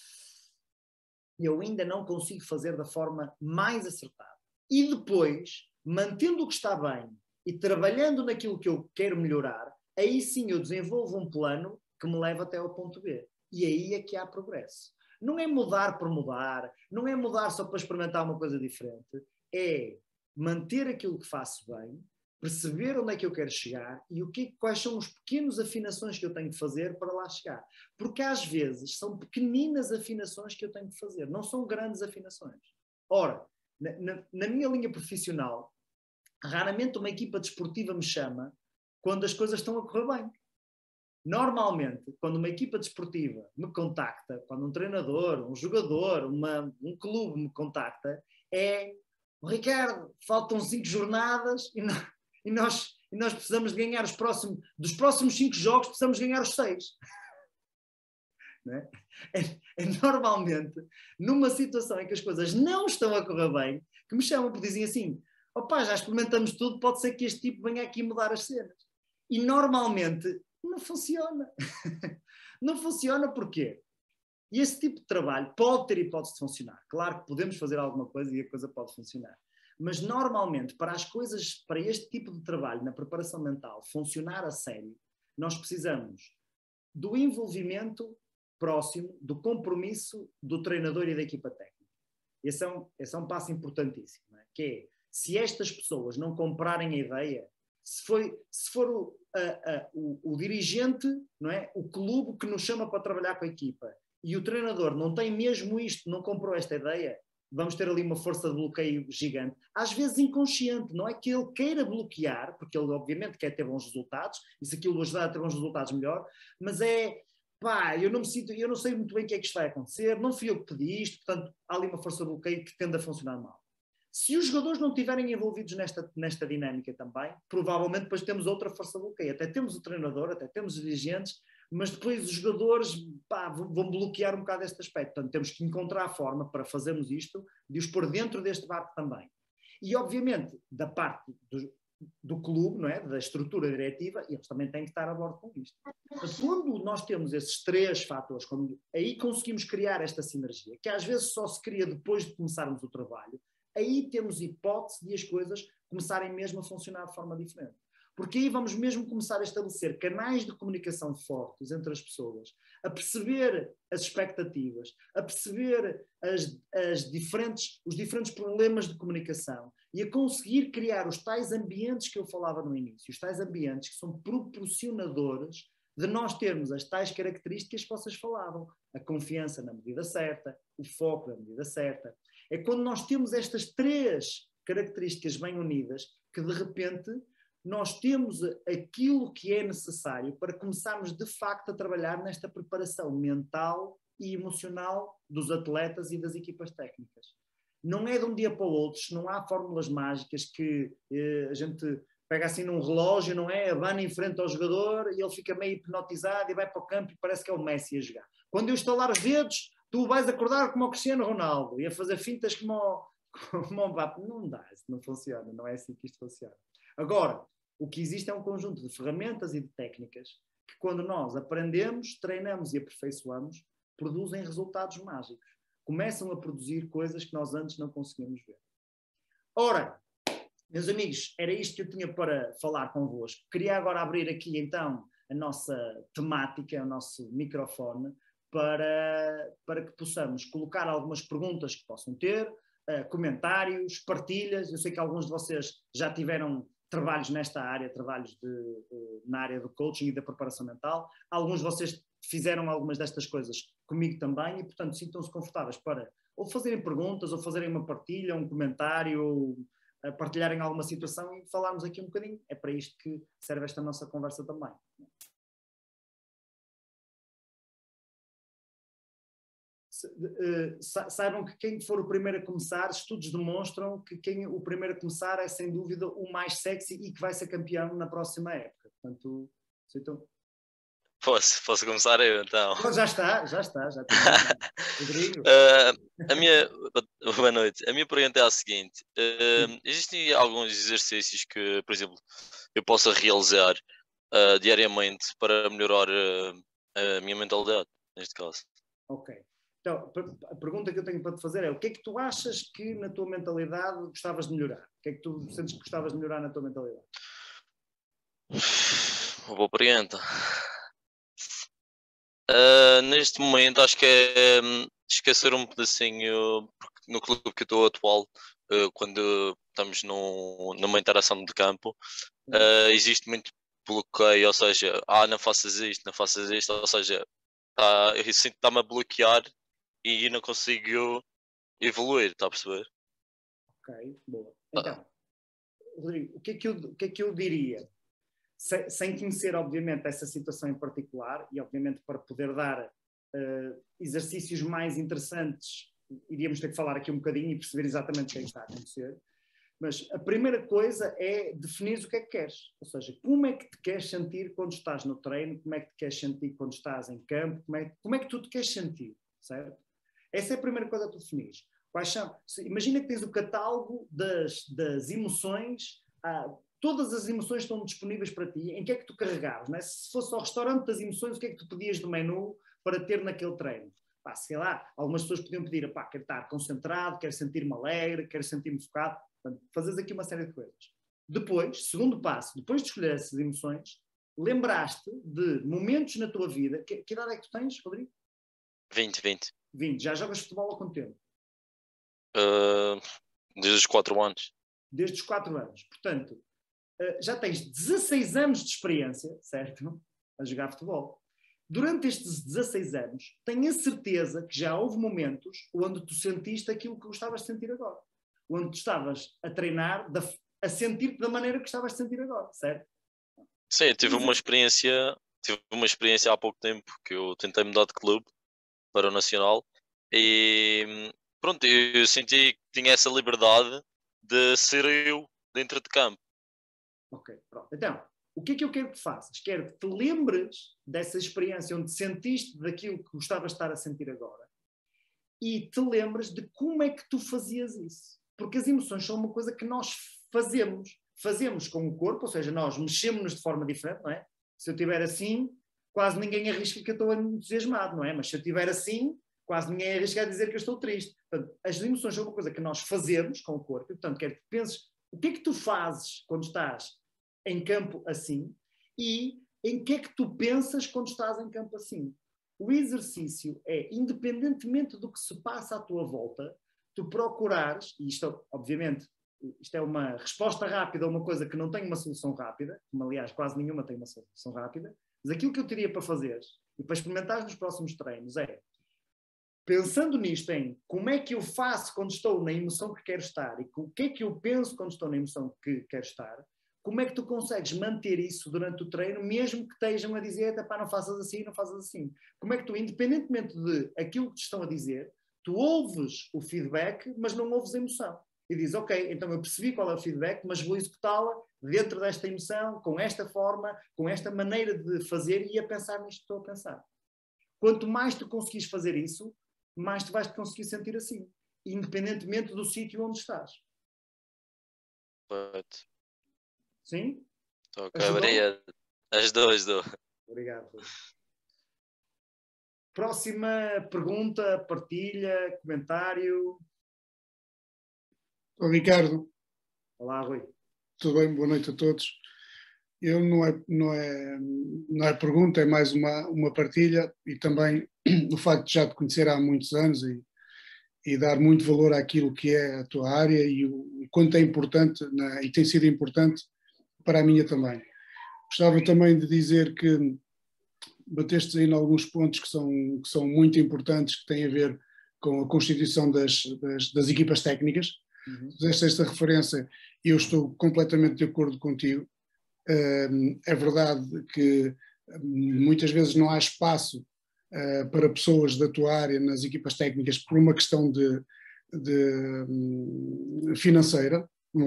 eu ainda não consigo fazer da forma mais acertada. E depois, mantendo o que está bem e trabalhando naquilo que eu quero melhorar, aí sim eu desenvolvo um plano que me leva até ao ponto B. E aí é que há progresso. Não é mudar por mudar, não é mudar só para experimentar uma coisa diferente, é manter aquilo que faço bem, perceber onde é que eu quero chegar e quais são os pequenas afinações que eu tenho que fazer para lá chegar. Porque às vezes são pequeninas afinações que eu tenho que fazer, não são grandes afinações. Ora, na minha linha profissional, raramente uma equipa desportiva me chama quando as coisas estão a correr bem. Normalmente, quando uma equipa desportiva me contacta, quando um treinador, um jogador, um clube me contacta, é Ricardo, faltam 5 jornadas e nós precisamos de ganhar dos próximos 5 jogos, precisamos ganhar os 6. Não é? Normalmente, numa situação em que as coisas não estão a correr bem, que me chamam porque dizem assim, opá, já experimentamos tudo, pode ser que este tipo venha aqui mudar as cenas. E normalmente não funciona. Não funciona porquê? E esse tipo de trabalho pode ter hipótese de funcionar. Claro que podemos fazer alguma coisa e a coisa pode funcionar. Mas normalmente, para este tipo de trabalho na preparação mental funcionar a sério, nós precisamos do envolvimento próximo, do compromisso do treinador e da equipa técnica. Esse é um passo importantíssimo, não é? Que é, se estas pessoas não comprarem a ideia, se for o dirigente, não é? O clube que nos chama para trabalhar com a equipa e o treinador não tem mesmo isto, não comprou esta ideia, vamos ter ali uma força de bloqueio gigante, às vezes inconsciente, não é que ele queira bloquear, porque ele obviamente quer ter bons resultados, e se aquilo ajudar a ter bons resultados melhor, mas eu não sei muito bem o que é que isto vai acontecer, não fui eu que pedi isto, portanto há ali uma força de bloqueio que tende a funcionar mal. Se os jogadores não estiverem envolvidos nesta dinâmica também, provavelmente depois temos outra força de bloqueio, até temos o treinador, até temos os dirigentes, mas depois os jogadores vão bloquear um bocado este aspecto. Portanto, temos que encontrar a forma para fazermos isto, de os pôr dentro deste barco também. E, obviamente, da parte do clube, não é? Da estrutura diretiva, eles também têm que estar a bordo com isto. Mas quando nós temos esses 3 fatores, aí conseguimos criar esta sinergia, que às vezes só se cria depois de começarmos o trabalho, aí temos hipótese de as coisas começarem mesmo a funcionar de forma diferente. Porque aí vamos mesmo começar a estabelecer canais de comunicação fortes entre as pessoas, a perceber as expectativas, a perceber os diferentes problemas de comunicação e a conseguir criar os tais ambientes que eu falava no início, os tais ambientes que são proporcionadores de nós termos as tais características que vocês falavam. A confiança na medida certa, o foco na medida certa. É quando nós temos estas 3 características bem unidas que, de repente, nós temos aquilo que é necessário para começarmos, de facto, a trabalhar nesta preparação mental e emocional dos atletas e das equipas técnicas. Não é de um dia para o outro, não há fórmulas mágicas que a gente pega assim num relógio, não é? Abana em frente ao jogador e ele fica meio hipnotizado e vai para o campo e parece que é o Messi a jogar. Quando eu estalar os dedos, tu vais acordar como o Cristiano Ronaldo e a fazer fintas como o Mbappé. Não dá, isso não funciona, não é assim que isto funciona. Agora, o que existe é um conjunto de ferramentas e de técnicas que, quando nós aprendemos, treinamos e aperfeiçoamos, produzem resultados mágicos. Começam a produzir coisas que nós antes não conseguimos ver. Ora, meus amigos, era isto que eu tinha para falar convosco. Queria agora abrir aqui, então, a nossa temática, o nosso microfone, para que possamos colocar algumas perguntas que possam ter, comentários, partilhas. Eu sei que alguns de vocês já tiveram trabalhos nesta área, trabalhos na área do coaching e da preparação mental. Alguns de vocês fizeram algumas destas coisas comigo também e, portanto, sintam-se confortáveis para ou fazerem perguntas, ou fazerem uma partilha, um comentário, partilharem alguma situação e falarmos aqui um bocadinho. É para isto que serve esta nossa conversa também. Saibam que quem for o primeiro a começar, estudos demonstram que o primeiro a começar é sem dúvida o mais sexy e que vai ser campeão na próxima época. Portanto, então... Posso começar eu então? Já está. Rodrigo. Boa noite. A minha pergunta é a seguinte: existem alguns exercícios que, por exemplo, eu possa realizar diariamente para melhorar a minha mentalidade, neste caso? Ok. Então, a pergunta que eu tenho para te fazer é: o que é que tu achas que na tua mentalidade gostavas de melhorar? O que é que tu sentes que gostavas de melhorar na tua mentalidade? Uma boa pergunta. Neste momento acho que é esquecer um pedacinho, porque no clube que eu estou atual, quando estamos numa interação de campo, existe muito bloqueio, ou seja, não faças isto, ou seja, eu sinto que está-me a bloquear e não consigo evoluir, está a perceber? Ok, boa. Então, Rodrigo, o que é que eu diria? Sem conhecer, obviamente, essa situação em particular, e obviamente para poder dar exercícios mais interessantes, iríamos ter que falar aqui um bocadinho e perceber exatamente o que é que está a acontecer. Mas a primeira coisa é definir o que é que queres. Ou seja, como é que te queres sentir quando estás no treino, como é que te queres sentir quando estás em campo, como é que tu te queres sentir, certo? Essa é a primeira coisa a tu definir. Quais são? Imagina que tens o catálogo das emoções, todas as emoções estão disponíveis para ti, em que é que tu carregavas? Não é? Se fosse ao restaurante das emoções, o que é que tu pedias do menu para ter naquele treino? Sei lá, algumas pessoas podiam pedir, quero estar concentrado, quero sentir-me alegre, quero sentir-me focado. Portanto, fazes aqui uma série de coisas. Depois, segundo passo, depois de escolher essas emoções, lembraste de momentos na tua vida. Que idade é que tu tens, Rodrigo? 20. Já jogas futebol há quanto tempo? Desde os 4 anos. Desde os 4 anos. Portanto, já tens 16 anos de experiência, certo? A jogar futebol. Durante estes 16 anos, tenho a certeza que já houve momentos onde tu sentiste aquilo que gostavas de sentir agora. Onde tu estavas a treinar, a sentir-te da maneira que gostavas de sentir agora, certo? Sim, eu tive uma experiência há pouco tempo que eu tentei mudar de clube para o Nacional e pronto, eu senti que tinha essa liberdade de ser eu dentro de campo. Ok, pronto. Então, o que é que eu quero que faças? Quero que te lembres dessa experiência onde sentiste daquilo que gostavas de estar a sentir agora e te lembres de como é que tu fazias isso. Porque as emoções são uma coisa que nós fazemos com o corpo, ou seja, nós mexemos-nos de forma diferente, não é? Se eu estiver assim, quase ninguém arrisca que eu estou entusiasmado, não é? Mas se eu estiver assim, quase ninguém arrisca a dizer que eu estou triste. Portanto, as emoções são uma coisa que nós fazemos com o corpo, e, portanto, quero que penses o que é que tu fazes quando estás em campo assim e em que é que tu pensas quando estás em campo assim. O exercício é, independentemente do que se passa à tua volta, tu procurares, e isto, obviamente, isto é uma resposta rápida a uma coisa que não tem uma solução rápida, como aliás quase nenhuma tem uma solução rápida, mas aquilo que eu teria para fazer e para experimentar nos próximos treinos é, pensando nisto em como é que eu faço quando estou na emoção que quero estar e o que é que eu penso quando estou na emoção que quero estar, como é que tu consegues manter isso durante o treino, mesmo que estejam a dizer, pá, não faças assim, não faças assim. Como é que tu, independentemente de aquilo que te estão a dizer, tu ouves o feedback, mas não ouves a emoção. E dizes, ok, então eu percebi qual é o feedback, mas vou executá-la dentro desta emoção, com esta forma, com esta maneira de fazer e a pensar nisto que estou a pensar. Quanto mais tu conseguires fazer isso, mais tu vais te conseguir sentir assim, independentemente do sítio onde estás. Correto. Sim? Ok, obrigado. Ajudou. Obrigado. Próxima pergunta, partilha, comentário. Olá, Ricardo. Olá, Rui. Tudo bem? Boa noite a todos. Eu não é pergunta, é mais uma partilha e também o facto de já te conhecer há muitos anos e dar muito valor àquilo que é a tua área e o quanto é importante e tem sido importante para a minha também. Gostava também de dizer que bateste aí em alguns pontos que são muito importantes, que têm a ver com a constituição das equipas técnicas. Fizeste esta referência e eu estou completamente de acordo contigo. É verdade que muitas vezes não há espaço para pessoas da tua área nas equipas técnicas por uma questão financeira,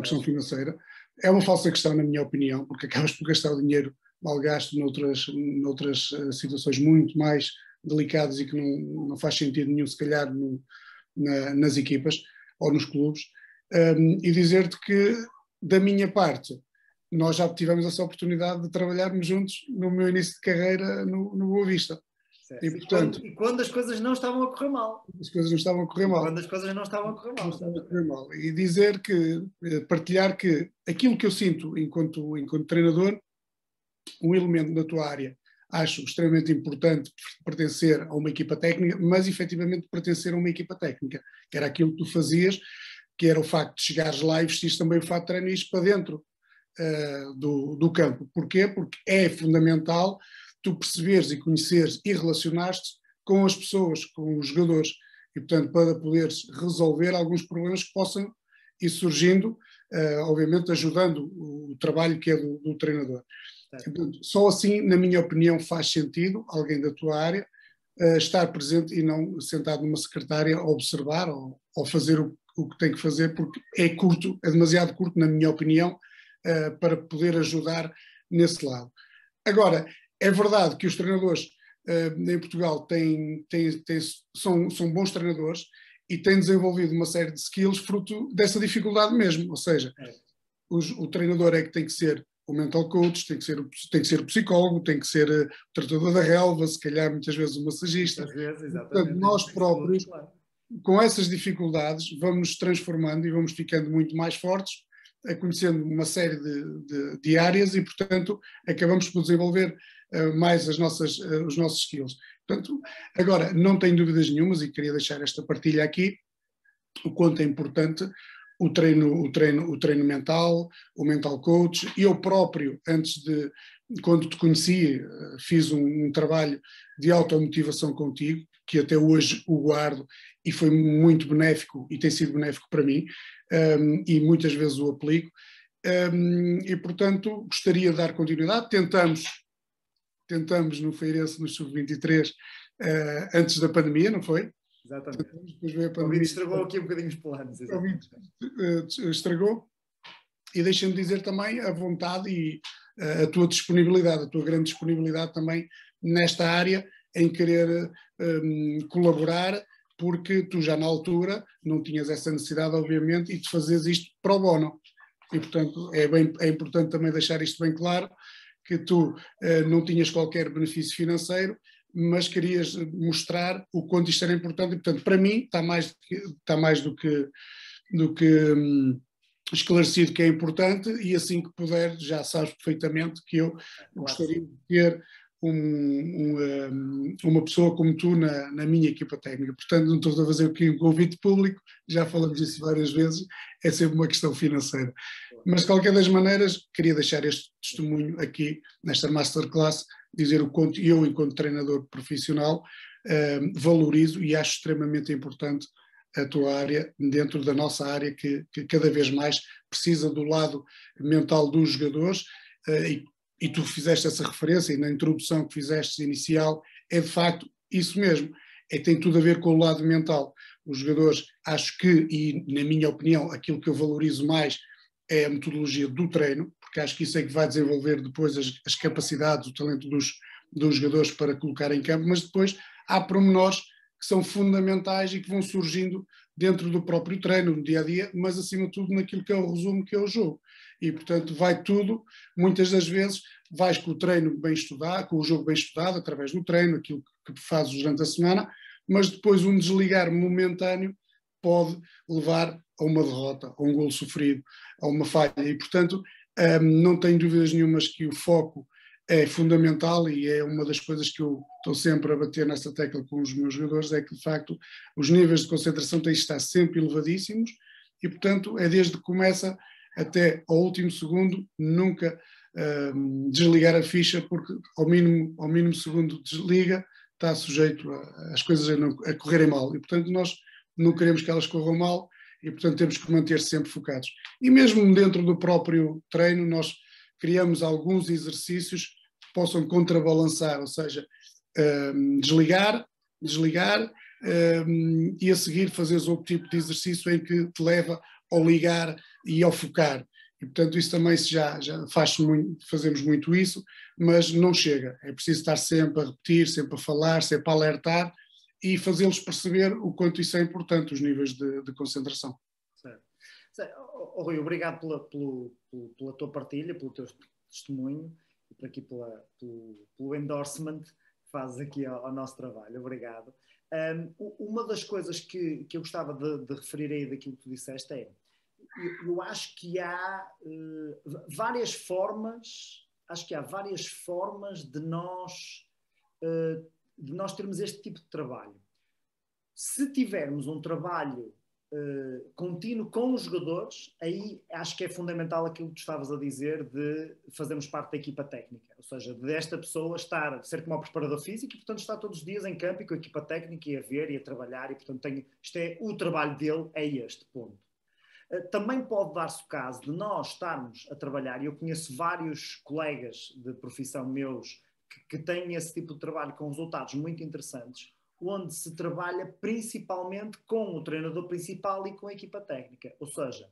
É uma falsa questão, na minha opinião, porque acabas por gastar o dinheiro mal gasto noutras situações muito mais delicadas e que não faz sentido nenhum, se calhar, nas equipas ou nos clubes. E dizer-te que, da minha parte, nós já tivemos essa oportunidade de trabalharmos juntos no meu início de carreira no Boa Vista. E, portanto, quando as coisas não estavam a correr mal. As coisas não estavam a correr mal. Quando as coisas não estavam a correr mal. E dizer partilhar que aquilo que eu sinto enquanto treinador, um elemento da tua área, acho extremamente importante pertencer a uma equipa técnica, mas efetivamente pertencer a uma equipa técnica, que era aquilo que tu fazias, que era o facto de chegares lá e vestires também o fato de treino e ires para dentro do campo. Porquê? Porque é fundamental tu perceberes e conheceres e relacionares-te com as pessoas, com os jogadores, e portanto para poderes resolver alguns problemas que possam ir surgindo, obviamente ajudando o trabalho que é do treinador. Portanto, só assim, na minha opinião, faz sentido alguém da tua área estar presente e não sentado numa secretária a observar ou fazer o que tem que fazer, porque é demasiado curto, na minha opinião, para poder ajudar nesse lado. Agora, é verdade que os treinadores em Portugal são bons treinadores e têm desenvolvido uma série de skills fruto dessa dificuldade mesmo, ou seja, o treinador é que tem que ser o mental coach, tem que ser o psicólogo, tem que ser o tratador da relva, se calhar muitas vezes o massagista. Muitas vezes, exatamente. Portanto, nós próprios, com essas dificuldades, vamos nos transformando e vamos ficando muito mais fortes, conhecendo uma série de áreas e, portanto, acabamos por desenvolver mais os nossos skills. Portanto, agora, não tenho dúvidas nenhumas e queria deixar esta partilha aqui, o quanto é importante o treino mental, o mental coach. Eu próprio, quando te conheci, fiz um trabalho de automotivação contigo, que até hoje o guardo e foi muito benéfico e tem sido benéfico para mim, e muitas vezes o aplico, e portanto gostaria de dar continuidade. Tentamos no Feirense, no Sub-23, antes da pandemia, não foi? Exatamente. Depois veio a pandemia. O Covid estragou aqui um bocadinho os planos. O Covid estragou. E deixa-me dizer também a vontade e a tua disponibilidade, a tua grande disponibilidade também nesta área, em querer colaborar, porque tu já na altura não tinhas essa necessidade, obviamente, e de fazeres isto pro bono. E, portanto, é importante também deixar isto bem claro, que tu não tinhas qualquer benefício financeiro, mas querias mostrar o quanto isto era importante e, portanto, para mim está mais do que esclarecido que é importante, e assim que puder, já sabes perfeitamente que eu gostaria de ter uma pessoa como tu na minha equipa técnica. Portanto, não estou a fazer aqui um convite público, já falamos disso várias vezes, é sempre uma questão financeira. Mas, de qualquer das maneiras, queria deixar este testemunho aqui, nesta masterclass, dizer o quanto eu, enquanto treinador profissional, valorizo e acho extremamente importante a tua área, dentro da nossa área, que cada vez mais precisa do lado mental dos jogadores, e tu fizeste essa referência, e na introdução que fizeste inicial, é de facto isso mesmo, tem tudo a ver com o lado mental. Os jogadores, acho que, e na minha opinião, aquilo que eu valorizo mais é a metodologia do treino, porque acho que isso é que vai desenvolver depois as capacidades, o talento dos jogadores para colocar em campo, mas depois há pormenores que são fundamentais e que vão surgindo dentro do próprio treino, no dia-a-dia, mas acima de tudo naquilo que é o resumo, que é o jogo. E, portanto, vai tudo, muitas das vezes, vais com o treino bem estudado, com o jogo bem estudado, através do treino, aquilo que fazes durante a semana, mas depois um desligar momentâneo pode levar a uma derrota, a um golo sofrido, a uma falha. E, portanto, não tenho dúvidas nenhumas que o foco é fundamental, e é uma das coisas que eu estou sempre a bater nessa tecla com os meus jogadores, é que de facto os níveis de concentração têm de estar sempre elevadíssimos, e portanto é desde que começa até ao último segundo nunca desligar a ficha, porque ao mínimo segundo desliga, está sujeito às coisas a correrem mal, e portanto nós não queremos que elas corram mal, e portanto temos que manter sempre focados. E mesmo dentro do próprio treino nós criamos alguns exercícios que possam contrabalançar, ou seja, desligar, e a seguir fazeres outro tipo de exercício em que te leva ao ligar e ao focar. E, portanto, isso também já fazemos muito isso, mas não chega. É preciso estar sempre a repetir, sempre a falar, sempre a alertar e fazê-los perceber o quanto isso é importante, os níveis de concentração. Rui, obrigado pela tua partilha, pelo teu testemunho e por aqui pelo endorsement que fazes aqui ao nosso trabalho. Obrigado. Uma das coisas que eu gostava de referir aí daquilo que tu disseste é, eu acho que há várias formas de nós termos este tipo de trabalho. Se tivermos um trabalho contínuo com os jogadores, aí acho que é fundamental aquilo que tu estavas a dizer de fazermos parte da equipa técnica, ou seja, desta pessoa ser como o preparador físico e, portanto, estar todos os dias em campo e com a equipa técnica e a ver e a trabalhar e, portanto, isto é o trabalho dele, é este ponto. Também pode dar-se o caso de nós estarmos a trabalhar, e eu conheço vários colegas de profissão meus que têm esse tipo de trabalho com resultados muito interessantes, onde se trabalha principalmente com o treinador principal e com a equipa técnica. Ou seja,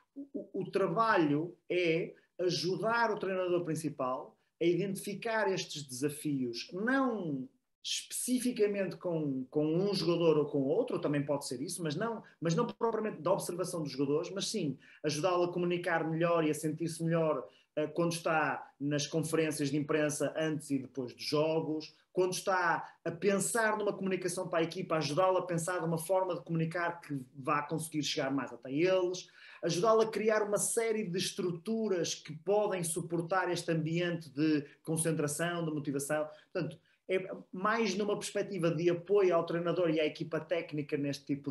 o trabalho é ajudar o treinador principal a identificar estes desafios, não especificamente com um jogador ou com outro, também pode ser isso, mas não propriamente da observação dos jogadores, mas sim ajudá-lo a comunicar melhor e a sentir-se melhor quando está nas conferências de imprensa antes e depois dos jogos, quando está a pensar numa comunicação para a equipa, ajudá-lo a pensar de uma forma de comunicar que vá conseguir chegar mais até eles, ajudá-lo a criar uma série de estruturas que podem suportar este ambiente de concentração, de motivação. Portanto, é mais numa perspectiva de apoio ao treinador e à equipa técnica neste tipo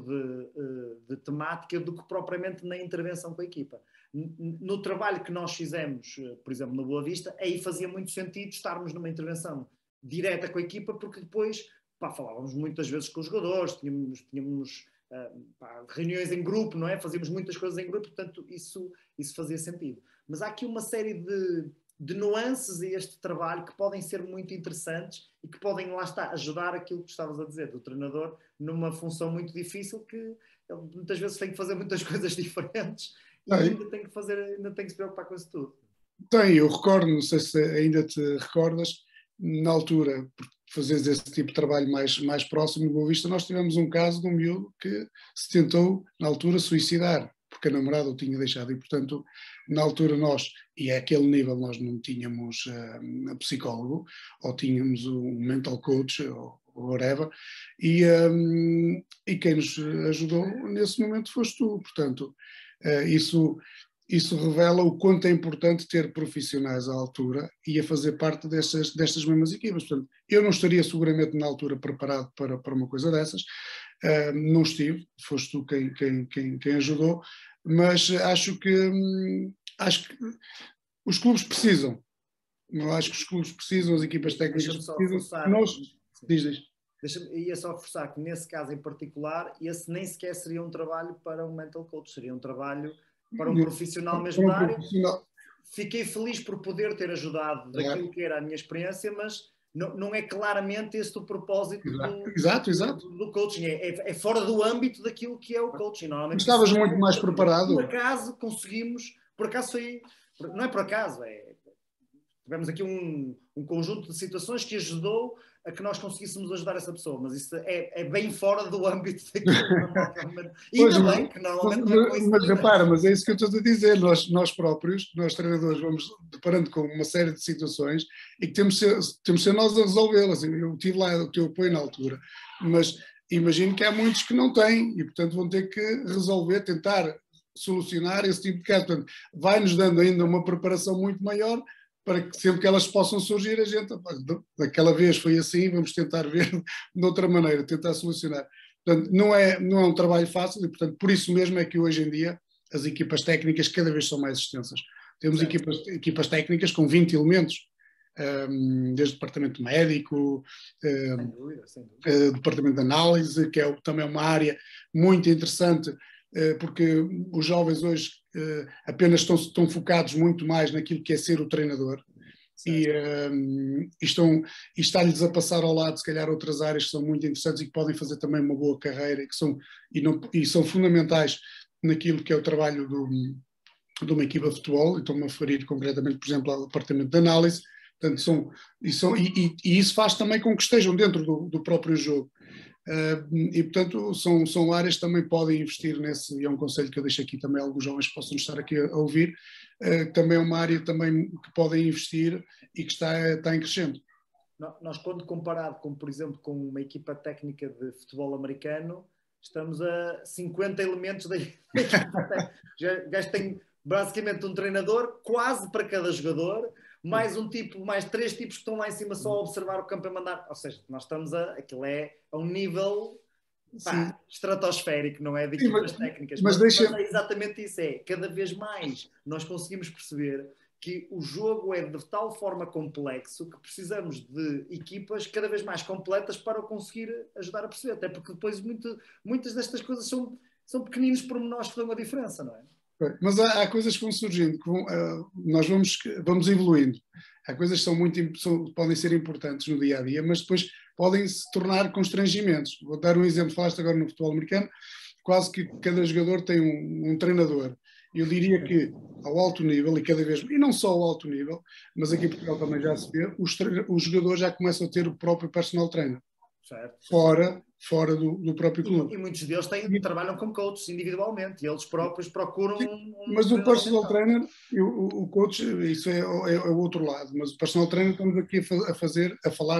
de temática do que propriamente na intervenção com a equipa. No trabalho que nós fizemos, por exemplo, no Boa Vista, aí fazia muito sentido estarmos numa intervenção direta com a equipa, porque depois falávamos muitas vezes com os jogadores, tínhamos reuniões em grupo, não é? Fazíamos muitas coisas em grupo, portanto isso fazia sentido. Mas há aqui uma série de nuances a este trabalho que podem ser muito interessantes e que podem, lá está, ajudar aquilo que estavas a dizer, do treinador numa função muito difícil, que ele muitas vezes tem que fazer muitas coisas diferentes e ainda tem que se preocupar com isso tudo. Eu recordo, não sei se ainda te recordas, na altura, por fazeres esse tipo de trabalho mais próximo do Boa Vista, nós tivemos um caso de um miúdo que se tentou, na altura, suicidar, porque a namorada o tinha deixado, e portanto, na altura nós, e a aquele nível nós não tínhamos psicólogo, ou tínhamos um mental coach, ou whatever, e quem nos ajudou nesse momento foste tu, portanto, isso isso revela o quanto é importante ter profissionais à altura e a fazer parte destas mesmas equipas. Portanto, eu não estaria seguramente na altura preparado para uma coisa dessas, não estive, foste tu quem ajudou, mas acho que os clubes precisam. Eu acho que os clubes precisam, as equipas técnicas precisam. Diz. Ia só reforçar que nesse caso em particular, esse nem sequer seria um trabalho para um mental coach, seria um trabalho para um profissional mesmo da área. Fiquei feliz por poder ter ajudado daquilo que era a minha experiência, mas não é claramente esse o propósito do coaching. É fora do âmbito daquilo que é o coaching. Normalmente estavas muito mais preparado. Por acaso conseguimos, não é por acaso, tivemos aqui um conjunto de situações que ajudou a que nós conseguíssemos ajudar essa pessoa, mas isso é bem fora do âmbito daquilo. Ainda bem que normalmente não é com isso. Mas repara, mas é isso que eu estou a dizer. Nós próprios, nós treinadores, vamos deparando com uma série de situações e que temos de ser nós a resolvê-las. Eu tive lá o teu apoio na altura, mas imagino que há muitos que não têm e, portanto, vão ter que resolver, tentar solucionar esse tipo de caso. Portanto, vai-nos dando ainda uma preparação muito maior para que sempre que elas possam surgir, a gente, daquela vez foi assim, vamos tentar ver de outra maneira, tentar solucionar. Portanto, não é um trabalho fácil e, portanto, por isso mesmo é que hoje em dia as equipas técnicas cada vez são mais extensas. Temos equipas técnicas com 20 elementos, desde o departamento médico, sem dúvida. Departamento de análise, que é também uma área muito interessante, porque os jovens hoje apenas estão focados muito mais naquilo que é ser o treinador e está-lhes a passar ao lado, se calhar, outras áreas que são muito interessantes e que podem fazer também uma boa carreira e são fundamentais naquilo que é o trabalho de uma equipa de futebol. Estou-me a referir concretamente, por exemplo, ao departamento de análise. Portanto, e isso faz também com que estejam dentro do próprio jogo. E portanto são áreas que também podem investir nesse, e é um conselho que eu deixo aqui também a alguns jovens que possam estar aqui a ouvir, também é uma área também que podem investir e que está em crescendo. Nós, quando comparado com, por exemplo, com uma equipa técnica de futebol americano, estamos a 50 elementos da equipa técnica. O gajo tem basicamente um treinador quase para cada jogador, mais mais 3 tipos que estão lá em cima só a observar o campo a mandar. Ou seja, nós estamos aquilo é a um nível estratosférico, não é? De equipas técnicas. Mas é exatamente isso, cada vez mais nós conseguimos perceber que o jogo é de tal forma complexo que precisamos de equipas cada vez mais completas para o conseguir ajudar a perceber. Até porque depois muitas destas coisas são pequeninos pormenores que dão a diferença, não é? Mas há coisas que vão surgindo, nós vamos evoluindo. Há coisas que podem ser importantes no dia a dia, mas depois podem se tornar constrangimentos. Vou dar um exemplo, falaste agora no futebol americano, quase que cada jogador tem um treinador. Eu diria que ao alto nível, e não só ao alto nível, mas aqui em Portugal também já se vê, os jogadores já começam a ter o próprio personal trainer. Certo. Fora do próprio clube. E muitos deles trabalham como coaches individualmente e eles próprios procuram mas o personal trainer, o coach, isso é o outro lado, mas o personal trainer estamos aqui a falar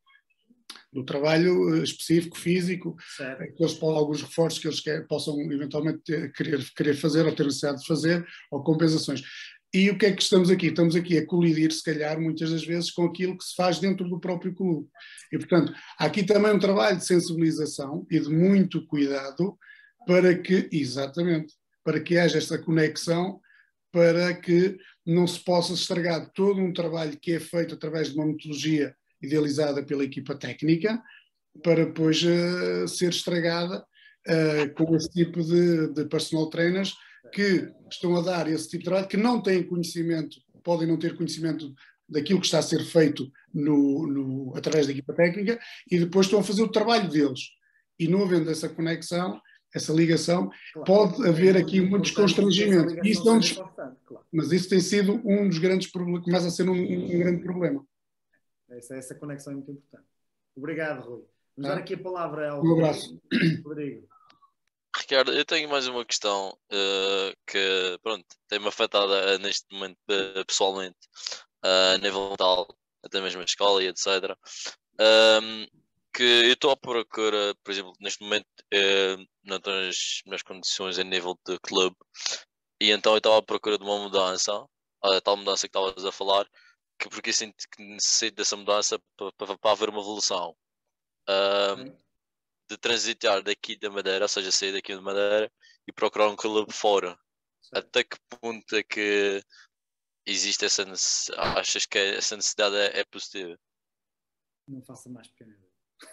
do trabalho específico, físico, alguns reforços que eles possam eventualmente querer fazer ou ter necessidade de fazer, ou compensações. E o que é que estamos aqui? Estamos aqui a colidir, se calhar, muitas das vezes, com aquilo que se faz dentro do próprio clube. E, portanto, há aqui também um trabalho de sensibilização e de muito cuidado para que haja esta conexão, para que não se possa estragar todo um trabalho que é feito através de uma metodologia idealizada pela equipa técnica, para depois ser estragada com esse tipo de personal trainers que estão a dar esse tipo de trabalho, que não têm conhecimento, podem não ter conhecimento daquilo que está a ser feito através da equipa técnica, e depois estão a fazer o trabalho deles. E não havendo essa conexão, essa ligação, pode haver aqui muitos constrangimentos. Mas isso tem sido um dos grandes problemas, começa a ser um grande problema. Essa conexão é muito importante. Obrigado, Rui. Vamos dar aqui a palavra ao abraço. Rodrigo. Ricardo, eu tenho mais uma questão que, pronto, tem-me afetada neste momento pessoalmente, a nível mental, até mesmo a escola e etc. Que eu estou à procura, por exemplo, neste momento não estou nas minhas condições a nível de clube, E então eu estava à procura de uma mudança, a tal mudança que estavas a falar, porque eu sinto que necessito dessa mudança para haver uma evolução. Ok? De transitar daqui da Madeira, ou seja, sair daqui da Madeira e procurar um clube fora. Certo. Até que ponto é que existe essa necessidade? Achas que essa necessidade é positiva? Não faça mais pequena ideia.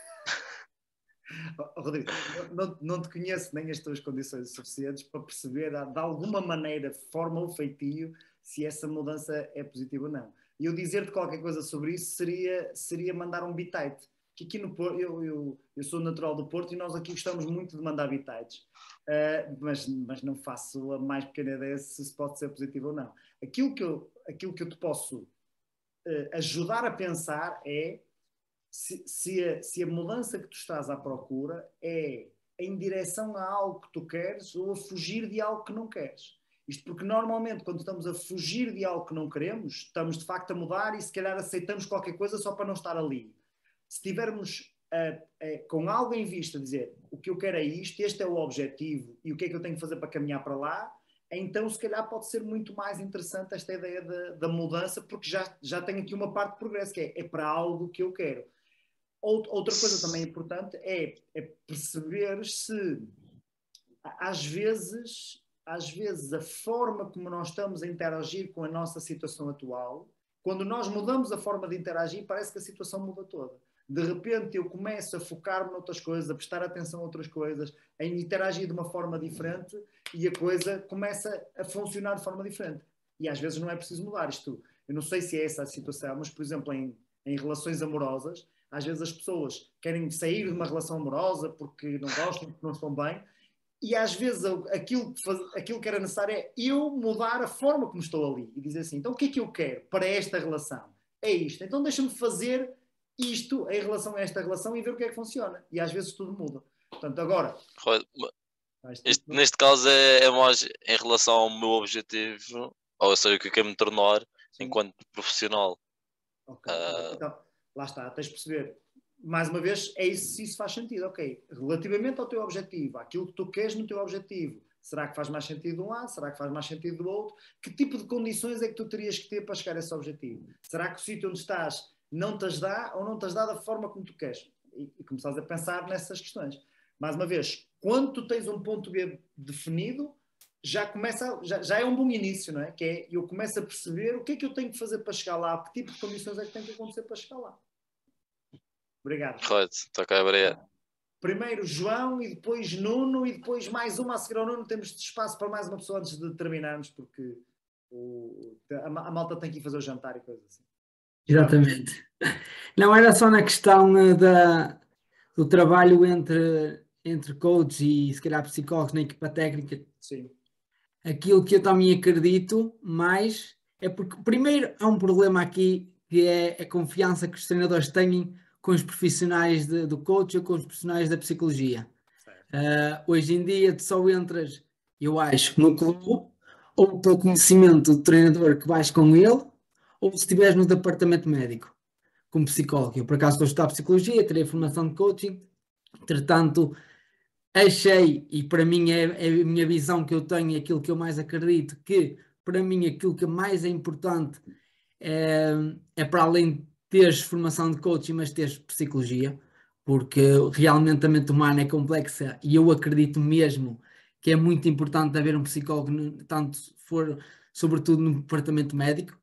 Rodrigo, não te conheço nem as tuas condições suficientes para perceber de alguma maneira, forma ou feitio, se essa mudança é positiva ou não. E eu dizer-te qualquer coisa sobre isso seria mandar um bitite. Que aqui no Porto, eu sou natural do Porto e nós aqui gostamos muito de mandar bitites. Mas não faço a mais pequena ideia se pode ser positivo ou não. Aquilo que eu te posso ajudar a pensar é se a mudança que tu estás à procura é em direção a algo que tu queres ou a fugir de algo que não queres. Isto porque normalmente quando estamos a fugir de algo que não queremos, estamos de facto a mudar e se calhar aceitamos qualquer coisa só para não estar ali. Se tivermos com algo em vista, dizer o que eu quero é isto, este é o objetivo e o que é que eu tenho que fazer para caminhar para lá, então se calhar pode ser muito mais interessante esta ideia da mudança, porque já tenho aqui uma parte de progresso, que é para algo que eu quero. Outra coisa também importante é perceber se às vezes a forma como nós estamos a interagir com a nossa situação atual, quando nós mudamos a forma de interagir, parece que a situação muda toda. De repente eu começo a focar-me noutras coisas, a prestar atenção a outras coisas, a interagir de uma forma diferente e a coisa começa a funcionar de forma diferente. E às vezes não é preciso mudar isto. Eu não sei se é essa a situação, mas por exemplo em relações amorosas, às vezes as pessoas querem sair de uma relação amorosa porque não gostam, porque não estão bem, e às vezes aquilo que era necessário é eu mudar a forma como estou ali e dizer assim, então o que é que eu quero para esta relação? É isto, então deixa-me fazer isto em relação a esta relação e ver o que é que funciona. E às vezes tudo muda. Portanto, agora... Neste caso é mais em relação ao meu objetivo, ou seja, o que eu quero me tornar enquanto profissional. Ok, então, lá está, tens de perceber. Mais uma vez, é isso, se isso faz sentido, ok. Relativamente ao teu objetivo, àquilo que tu queres no teu objetivo, será que faz mais sentido de um lado? Será que faz mais sentido do outro? Que tipo de condições é que tu terias que ter para chegar a esse objetivo? Será que o sítio onde estás não te dá ou não te dá da forma como tu queres? E começares a pensar nessas questões. Mais uma vez, quando tu tens um ponto B definido, já é um bom início, não é? Que é, eu começo a perceber o que é que eu tenho que fazer para chegar lá, que tipo de condições é que tem que acontecer para chegar lá. Obrigado. Correto, ok, obrigado. Primeiro João e depois Nuno e depois mais uma a seguir ao Nuno. Temos espaço para mais uma pessoa antes de terminarmos, porque a malta tem que ir fazer o jantar e coisas assim. Exatamente. Não era só na questão do trabalho entre coaches e se calhar psicólogos na equipa técnica. Sim. Aquilo que eu também acredito mais é porque, primeiro, há um problema aqui que é a confiança que os treinadores têm com os profissionais do coach ou com os profissionais da psicologia. Hoje em dia, tu só entras, eu acho, no clube ou pelo conhecimento do treinador que vais com ele, ou se estiveres no departamento médico, como psicólogo. Eu, por acaso, estou a estudar psicologia, terei formação de coaching, entretanto, achei, e para mim é a minha visão que eu tenho e aquilo que eu mais acredito, que para mim aquilo que mais é importante é para além de teres formação de coaching, mas teres psicologia, porque realmente a mente humana é complexa e eu acredito mesmo que é muito importante haver um psicólogo, tanto for, sobretudo no departamento médico.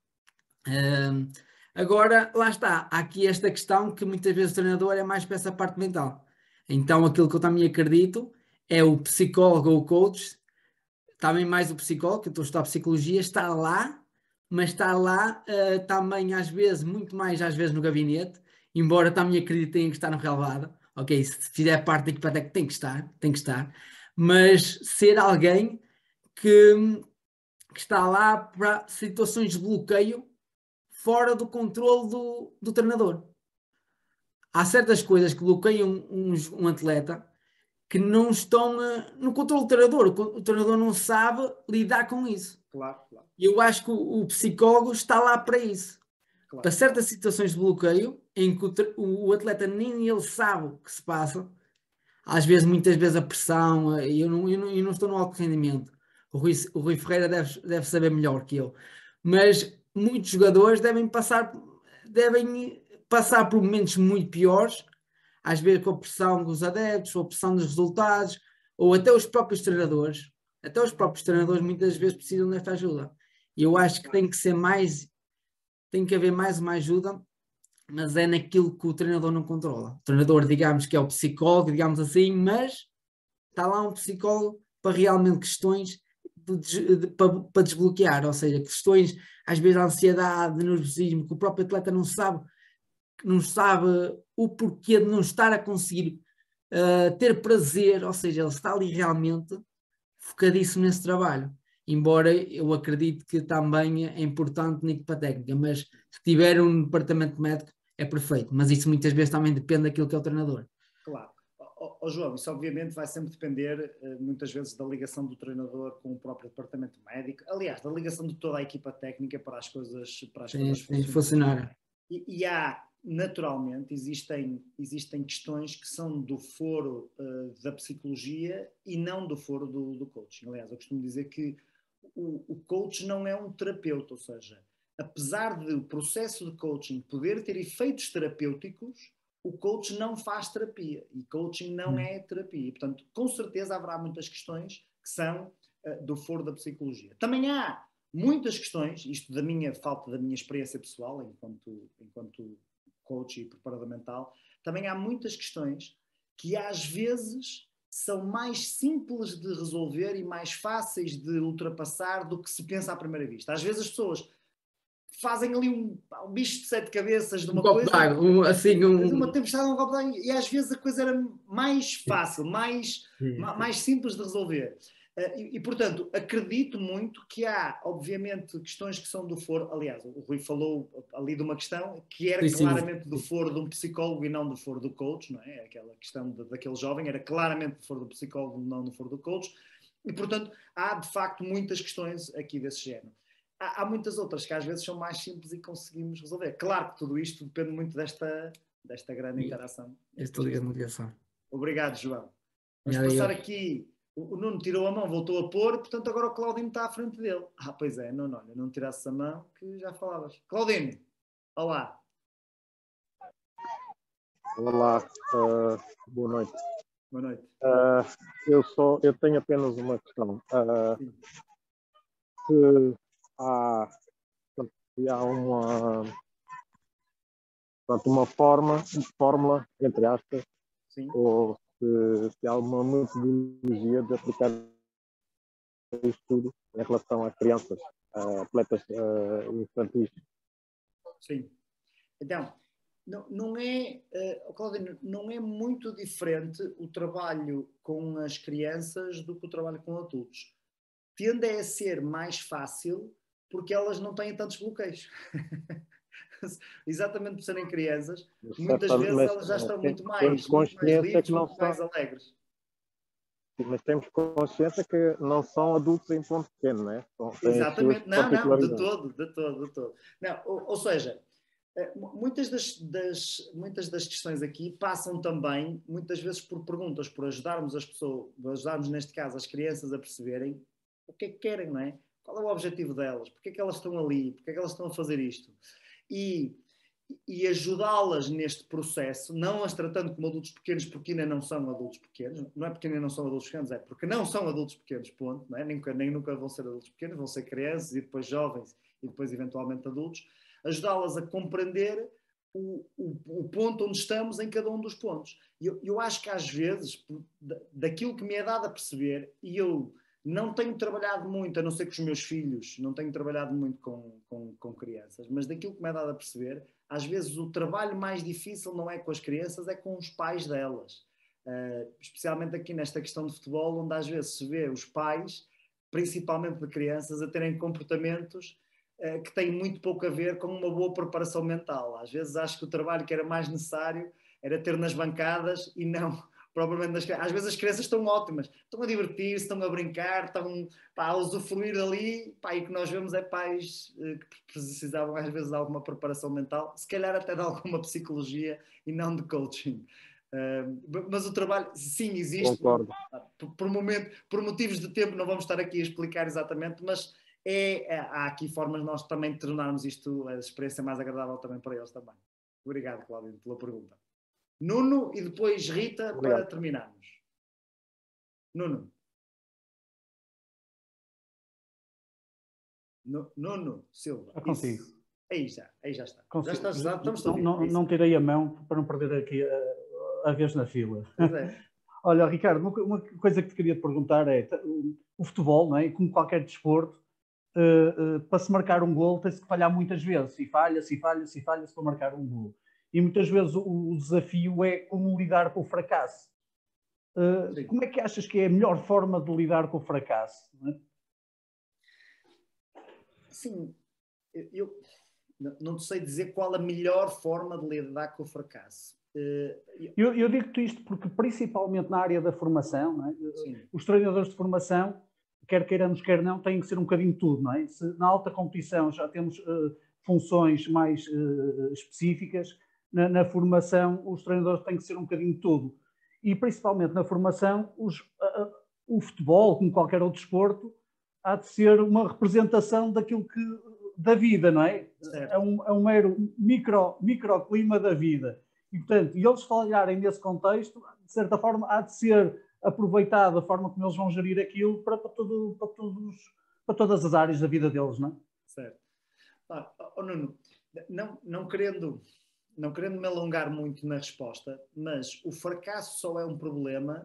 Agora, lá está, há aqui esta questão que muitas vezes o treinador é mais para essa parte mental. Então, aquilo que eu também acredito é o psicólogo ou o coach, também mais o psicólogo, que eu estou a estudar psicologia, está lá, mas está lá também às vezes, muito mais às vezes no gabinete, embora também acreditem que está no relevado. Ok, se fizer parte da equipa técnica tem que estar, mas ser alguém que está lá para situações de bloqueio fora do controle do treinador. Há certas coisas que bloqueiam um atleta que não estão no controle do treinador. O treinador não sabe lidar com isso. Claro. E eu acho que o psicólogo está lá para isso. Claro. Para certas situações de bloqueio, em que o atleta nem ele sabe o que se passa, às vezes, muitas vezes a pressão, eu não estou no alto rendimento. O Rui Ferreira deve saber melhor que eu. Mas muitos jogadores devem passar por momentos muito piores, às vezes com a pressão dos adeptos, ou a pressão dos resultados, ou até os próprios treinadores. Até os próprios treinadores muitas vezes precisam desta ajuda. E eu acho que tem que haver mais uma ajuda, mas é naquilo que o treinador não controla. O treinador, digamos que é o psicólogo, digamos assim, mas está lá um psicólogo para realmente questões para desbloquear, ou seja, questões, às vezes a ansiedade, de nervosismo, que o próprio atleta não sabe o porquê de não estar a conseguir ter prazer, ou seja, ele está ali realmente focadíssimo nesse trabalho. Embora eu acredite que também é importante na equipa técnica, mas se tiver um departamento médico é perfeito, mas isso muitas vezes também depende daquilo que é o treinador. Claro. João, isso obviamente vai sempre depender muitas vezes da ligação do treinador com o próprio departamento médico, aliás, da ligação de toda a equipa técnica para as coisas funcionarem. E há, naturalmente, existem questões que são do foro da psicologia e não do foro do coaching. Aliás, eu costumo dizer que o coach não é um terapeuta, ou seja, apesar do processo de coaching poder ter efeitos terapêuticos, o coach não faz terapia e coaching não é terapia. E, portanto, com certeza haverá muitas questões que são do foro da psicologia. Também há muitas questões, isto da minha falta da minha experiência pessoal enquanto coach e preparador mental, também há muitas questões que às vezes são mais simples de resolver e mais fáceis de ultrapassar do que se pensa à primeira vista. Às vezes as pessoas fazem ali um bicho de 7 cabeças de uma coisa, uma tempestade, um copo d'água, e às vezes a coisa era mais fácil, mais simples de resolver. E, portanto, acredito muito que há, obviamente, questões que são do foro. Aliás, o Rui falou ali de uma questão que era claramente do foro de um psicólogo e não do foro do coach, não é? Aquela questão daquele jovem era claramente do foro do psicólogo, não do foro do coach. E, portanto, há, de facto, muitas questões aqui desse género. Há muitas outras que às vezes são mais simples e conseguimos resolver. Claro que tudo isto depende muito desta grande interação. Esta ligação. Obrigado, João. Vamos passar aqui. O Nuno tirou a mão, voltou a pôr, portanto agora o Claudinho está à frente dele. Pois é, não tirasse a mão que já falavas. Claudinho, olá. Olá, boa noite. Boa noite. Eu tenho apenas uma questão. Se há uma fórmula, entre aspas, sim, ou se há uma metodologia de aplicar isto tudo em relação a crianças, atletas infantis. Sim. Então, não é muito diferente o trabalho com as crianças do que o trabalho com adultos. Tende a ser mais fácil porque elas não têm tantos bloqueios. Exatamente por serem crianças, muitas vezes elas já estão muito mais livres, muito mais alegres. Mas temos consciência que não são adultos em ponto pequeno, não é? Exatamente, não, de todo. Não, ou seja, muitas das questões aqui passam também, muitas vezes, por perguntas, por ajudarmos as pessoas, ajudarmos neste caso as crianças a perceberem o que é que querem, não é? Qual é o objetivo delas? Porque é que elas estão ali? Porque é que elas estão a fazer isto? E ajudá-las neste processo, não as tratando como adultos pequenos, porque ainda não são adultos pequenos, não é porque ainda não são adultos pequenos, é porque não são adultos pequenos, ponto, não é? Nem nunca vão ser adultos pequenos, vão ser crianças e depois jovens e depois eventualmente adultos, ajudá-las a compreender o ponto onde estamos em cada um dos pontos. Eu acho que às vezes, daquilo que me é dado a perceber, e eu não tenho trabalhado muito, a não ser com os meus filhos, não tenho trabalhado muito com crianças, mas daquilo que me é dado a perceber, às vezes o trabalho mais difícil não é com as crianças, é com os pais delas. Especialmente aqui nesta questão de futebol, onde às vezes se vê os pais, principalmente de crianças, a terem comportamentos que têm muito pouco a ver com uma boa preparação mental. Às vezes acho que o trabalho que era mais necessário era ter nas bancadas e não propriamente nas crianças. Às vezes as crianças estão ótimas, estão a divertir-se, estão a brincar, estão a usufruir ali, e o que nós vemos é pais que precisavam às vezes de alguma preparação mental, se calhar até de alguma psicologia e não de coaching. Mas o trabalho, sim, existe. Concordo. Por motivos de tempo, não vamos estar aqui a explicar exatamente, mas há aqui formas de nós também tornarmos isto, a experiência mais agradável também para eles também. Obrigado, Cláudio, pela pergunta. Nuno e depois Rita, Obrigado. para terminarmos. Nuno. Nuno Silva. Já consigo. Isso. Aí já está. Consigo. Já está, estamos não tirei a mão para não perder aqui a vez na fila. Olha, Ricardo, uma coisa que te queria te perguntar é, o futebol, não é? Como qualquer desporto, para se marcar um golo tem-se que falhar muitas vezes, e falha-se para marcar um golo. E muitas vezes o desafio é como lidar com o fracasso. Como é que achas que é a melhor forma de lidar com o fracasso? Não é? Sim, eu não sei dizer qual a melhor forma de lidar com o fracasso. Eu digo-te isto porque, principalmente na área da formação, não é? Os treinadores de formação, quer queiramos, quer não, têm que ser um bocadinho de tudo. Não é? Se na alta competição já temos funções mais específicas, na formação os treinadores têm que ser um bocadinho de tudo. E, principalmente na formação, o futebol, como qualquer outro desporto, há de ser uma representação daquilo da vida, não é? É um mero microclima da vida. E, portanto, eles falharem nesse contexto, de certa forma, há de ser aproveitado a forma como eles vão gerir aquilo para todas as áreas da vida deles, não é? Certo. Nuno, não querendo me alongar muito na resposta, mas o fracasso só é um problema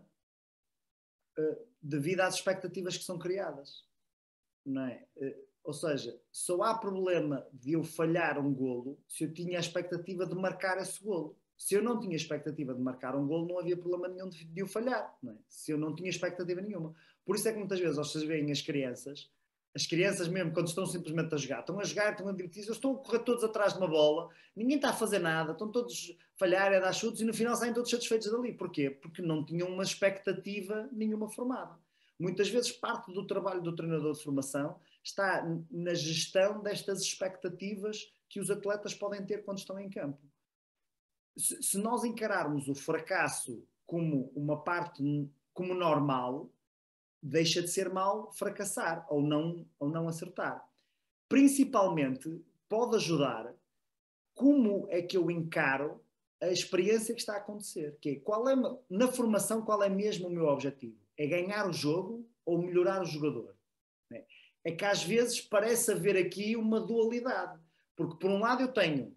devido às expectativas que são criadas. Não é? Ou seja, só há problema de eu falhar um golo se eu tinha a expectativa de marcar esse golo. Se eu não tinha expectativa de marcar um golo, não havia problema nenhum de o falhar. Não é? Se eu não tinha expectativa nenhuma. Por isso é que muitas vezes vocês veem as crianças mesmo, quando estão simplesmente a jogar, estão a divertir-se, eles estão a correr todos atrás de uma bola, ninguém está a fazer nada, estão todos a falhar, a dar chutes e no final saem todos satisfeitos dali. Porquê? Porque não tinham uma expectativa nenhuma formada. Muitas vezes parte do trabalho do treinador de formação está na gestão destas expectativas que os atletas podem ter quando estão em campo. Se nós encararmos o fracasso como uma parte como normal, deixa de ser mal fracassar ou não acertar. Principalmente pode ajudar como é que eu encaro a experiência que está a acontecer. Que é, na formação, qual é mesmo o meu objetivo? É ganhar o jogo ou melhorar o jogador? É que às vezes parece haver aqui uma dualidade. Porque por um lado eu tenho...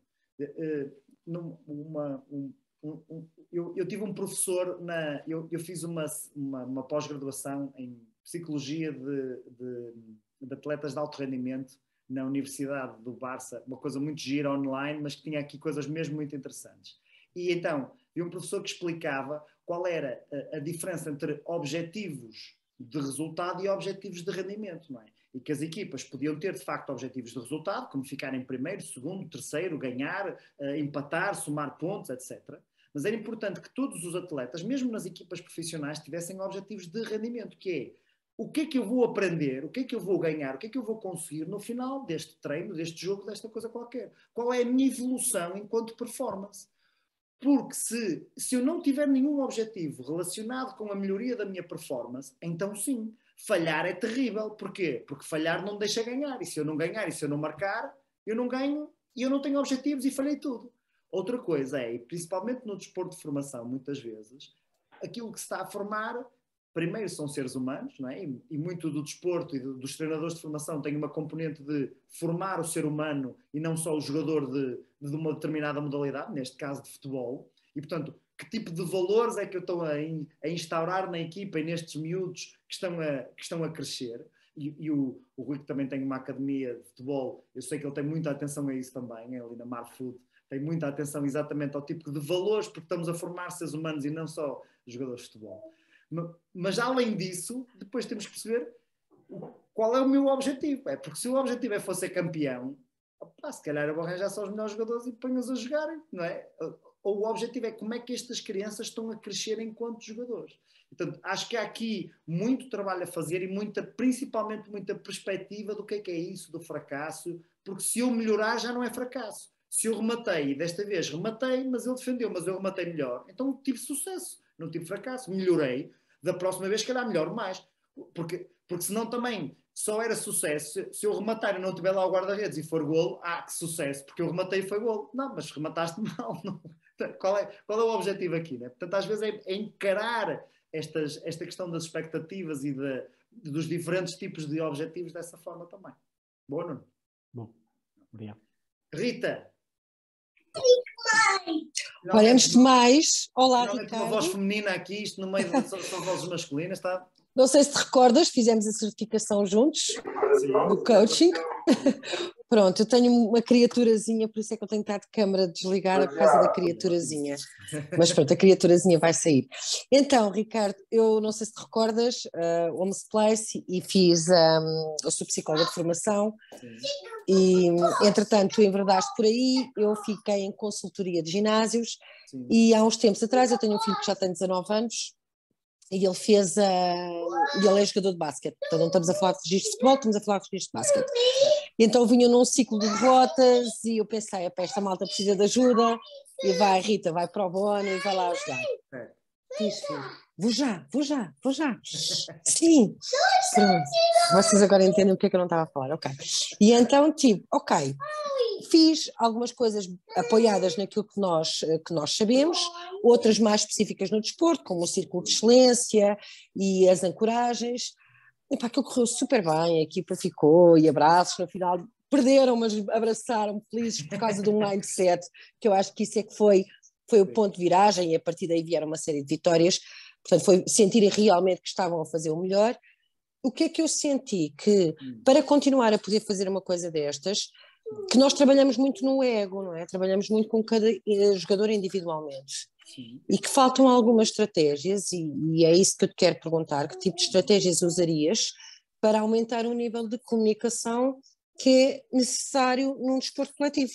Eu tive um professor, eu fiz uma pós-graduação em Psicologia de Atletas de Alto Rendimento na Universidade do Barça, uma coisa muito gira online, mas que tinha aqui coisas mesmo muito interessantes. E então, vi um professor que explicava qual era a diferença entre objetivos de resultado e objetivos de rendimento, não é? E que as equipas podiam ter, de facto, objetivos de resultado, como ficar em primeiro, segundo, terceiro, ganhar, empatar, somar pontos, etc. Mas era importante que todos os atletas, mesmo nas equipas profissionais, tivessem objetivos de rendimento, que é o que é que eu vou aprender, o que é que eu vou ganhar, o que é que eu vou conseguir no final deste treino, deste jogo, desta coisa qualquer. Qual é a minha evolução enquanto performance? Porque se eu não tiver nenhum objetivo relacionado com a melhoria da minha performance, então sim, falhar é terrível. Porquê? Porque falhar não me deixa ganhar. E se eu não ganhar e se eu não marcar, eu não ganho e eu não tenho objetivos e falhei tudo. Outra coisa é, e principalmente no desporto de formação, muitas vezes, aquilo que se está a formar, primeiro são seres humanos, não é? E muito do desporto e dos treinadores de formação tem uma componente de formar o ser humano e não só o jogador de uma determinada modalidade, neste caso de futebol. E, portanto, que tipo de valores é que eu estou a instaurar na equipa e nestes miúdos que estão a crescer? E o Rui, que também tem uma academia de futebol, eu sei que ele tem muita atenção a isso também, ali na Marfood, tem muita atenção exatamente ao tipo de valores, porque estamos a formar seres humanos e não só jogadores de futebol. Mas além disso, depois temos que perceber qual é o meu objetivo. Porque se o objetivo é ser campeão, se calhar eu vou arranjar só os melhores jogadores e ponho-os a jogarem, não é? Ou o objetivo é como é que estas crianças estão a crescer enquanto jogadores. Portanto, acho que há aqui muito trabalho a fazer e principalmente muita perspectiva do que é isso, do fracasso, porque se eu melhorar já não é fracasso. Se eu rematei, e desta vez rematei, mas ele defendeu, mas eu rematei melhor, então tive sucesso, não tive fracasso, melhorei. Da próxima vez, calhar, melhor mais. Porque senão também só era sucesso se eu rematar e não tiver lá o guarda-redes e for golo, que sucesso, porque eu rematei e foi golo. Não, mas remataste mal. Não. Qual é o objetivo aqui? Né? Portanto, às vezes é encarar esta questão das expectativas e dos diferentes tipos de objetivos dessa forma também. Boa, Nuno? Bom, obrigado. Rita. Olha, antes de mais, olá, Ricardo. Uma voz feminina aqui, isto no meio são vozes masculinas, está? Não sei se te recordas, fizemos a certificação juntos. Sim. Do coaching. Pronto, eu tenho uma criaturazinha, por isso é que eu tenho que estar de câmara desligada por causa da criaturazinha. Mas pronto, a criaturazinha vai sair. Então, Ricardo, eu não sei se te recordas, Homes Place, e fiz, eu sou psicóloga de formação. Sim. E, entretanto, tu enverdaste por aí, eu fiquei em consultoria de ginásios. Sim. E há uns tempos atrás, eu tenho um filho que já tem 19 anos, e ele e ele é jogador de basquete, portanto não estamos a falar de registro de futebol, estamos a falar de registro de basquete. E então vinha num ciclo de derrotas e eu pensei, esta malta precisa de ajuda, e vai, Rita, vai para o Bono e vai lá ajudar. Diz, filho, vou já. Sim. Pronto. Vocês agora entendem o que é que eu não estava a falar, ok. E então, ok, fiz algumas coisas apoiadas naquilo que nós sabemos, outras mais específicas no desporto, como o círculo de excelência e as ancoragens. E pá, aquilo correu super bem, a equipa ficou, e abraços, no final perderam, mas abraçaram felizes por causa de um mindset, que eu acho que isso é que foi o ponto de viragem, e a partir daí vieram uma série de vitórias, portanto foi sentirem realmente que estavam a fazer o melhor. O que é que eu senti? Que para continuar a poder fazer uma coisa destas, que nós trabalhamos muito no ego, não é? Trabalhamos muito com cada jogador individualmente. Sim. E que faltam algumas estratégias, e é isso que eu te quero perguntar, que tipo de estratégias usarias para aumentar o nível de comunicação que é necessário num desporto coletivo?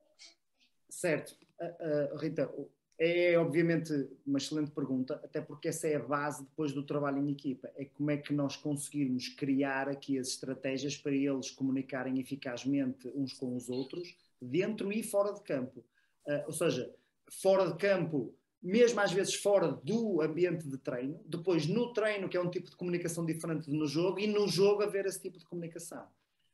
Certo. Rita, é obviamente uma excelente pergunta, até porque essa é a base depois do trabalho em equipa, é como é que nós conseguirmos criar aqui as estratégias para eles comunicarem eficazmente uns com os outros, dentro e fora de campo. Ou seja, fora de campo, mesmo às vezes fora do ambiente de treino, depois no treino, que é um tipo de comunicação diferente de no jogo, e no jogo haver esse tipo de comunicação.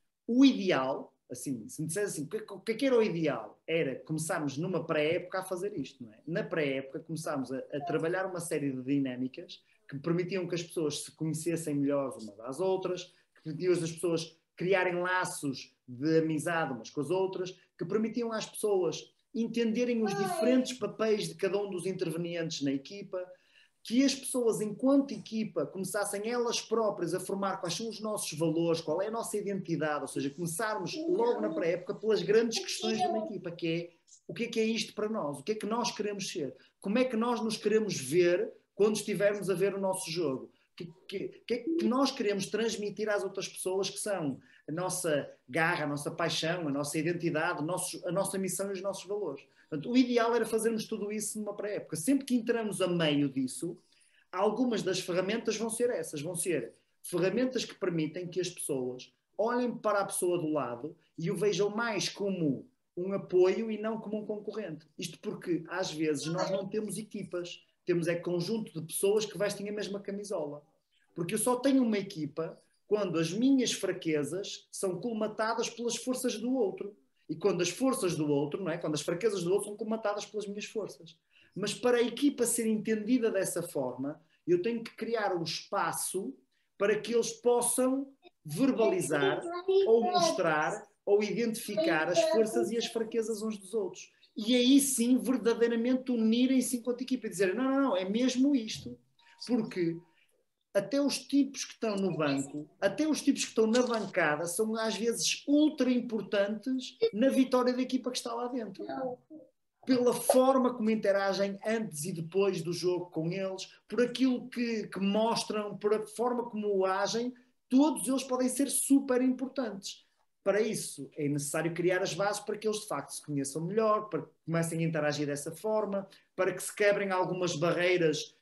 O ideal, assim, se me dissesse assim, o que era o ideal? Era começarmos numa pré-época a fazer isto, não é? Na pré-época começámos a trabalhar uma série de dinâmicas que permitiam que as pessoas se conhecessem melhor umas das outras, que permitiam as pessoas criarem laços de amizade umas com as outras, que permitiam às pessoas entenderem os diferentes papéis de cada um dos intervenientes na equipa, que as pessoas, enquanto equipa, começassem elas próprias a formar quais são os nossos valores, qual é a nossa identidade, ou seja, começarmos logo na pré-época pelas grandes questões de uma equipa, que é o que é isto para nós, o que é que nós queremos ser, como é que nós nos queremos ver quando estivermos a ver o nosso jogo, o que é que nós queremos transmitir às outras pessoas, que são a nossa garra, a nossa paixão, a nossa identidade, a nossa missão e os nossos valores. Portanto, o ideal era fazermos tudo isso numa pré-época. Sempre que entramos a meio disso, algumas das ferramentas vão ser essas, vão ser ferramentas que permitem que as pessoas olhem para a pessoa do lado e o vejam mais como um apoio e não como um concorrente. Isto porque, às vezes, nós não temos equipas, temos conjunto de pessoas que vestem a mesma camisola. Porque eu só tenho uma equipa quando as minhas fraquezas são colmatadas pelas forças do outro. E quando as forças do outro, não é? Quando as fraquezas do outro são colmatadas pelas minhas forças. Mas para a equipa ser entendida dessa forma, eu tenho que criar um espaço para que eles possam verbalizar ou mostrar ou identificar as forças e as fraquezas uns dos outros. E aí sim, verdadeiramente unirem-se enquanto equipa e dizer, não, é mesmo isto. Porque até os tipos que estão no banco, até os tipos que estão na bancada são às vezes ultra importantes na vitória da equipa que está lá dentro. Pela forma como interagem antes e depois do jogo com eles, por aquilo que mostram, por a forma como agem, todos eles podem ser super importantes. Para isso é necessário criar as bases para que eles de facto se conheçam melhor, para que comecem a interagir dessa forma, para que se quebrem algumas barreiras,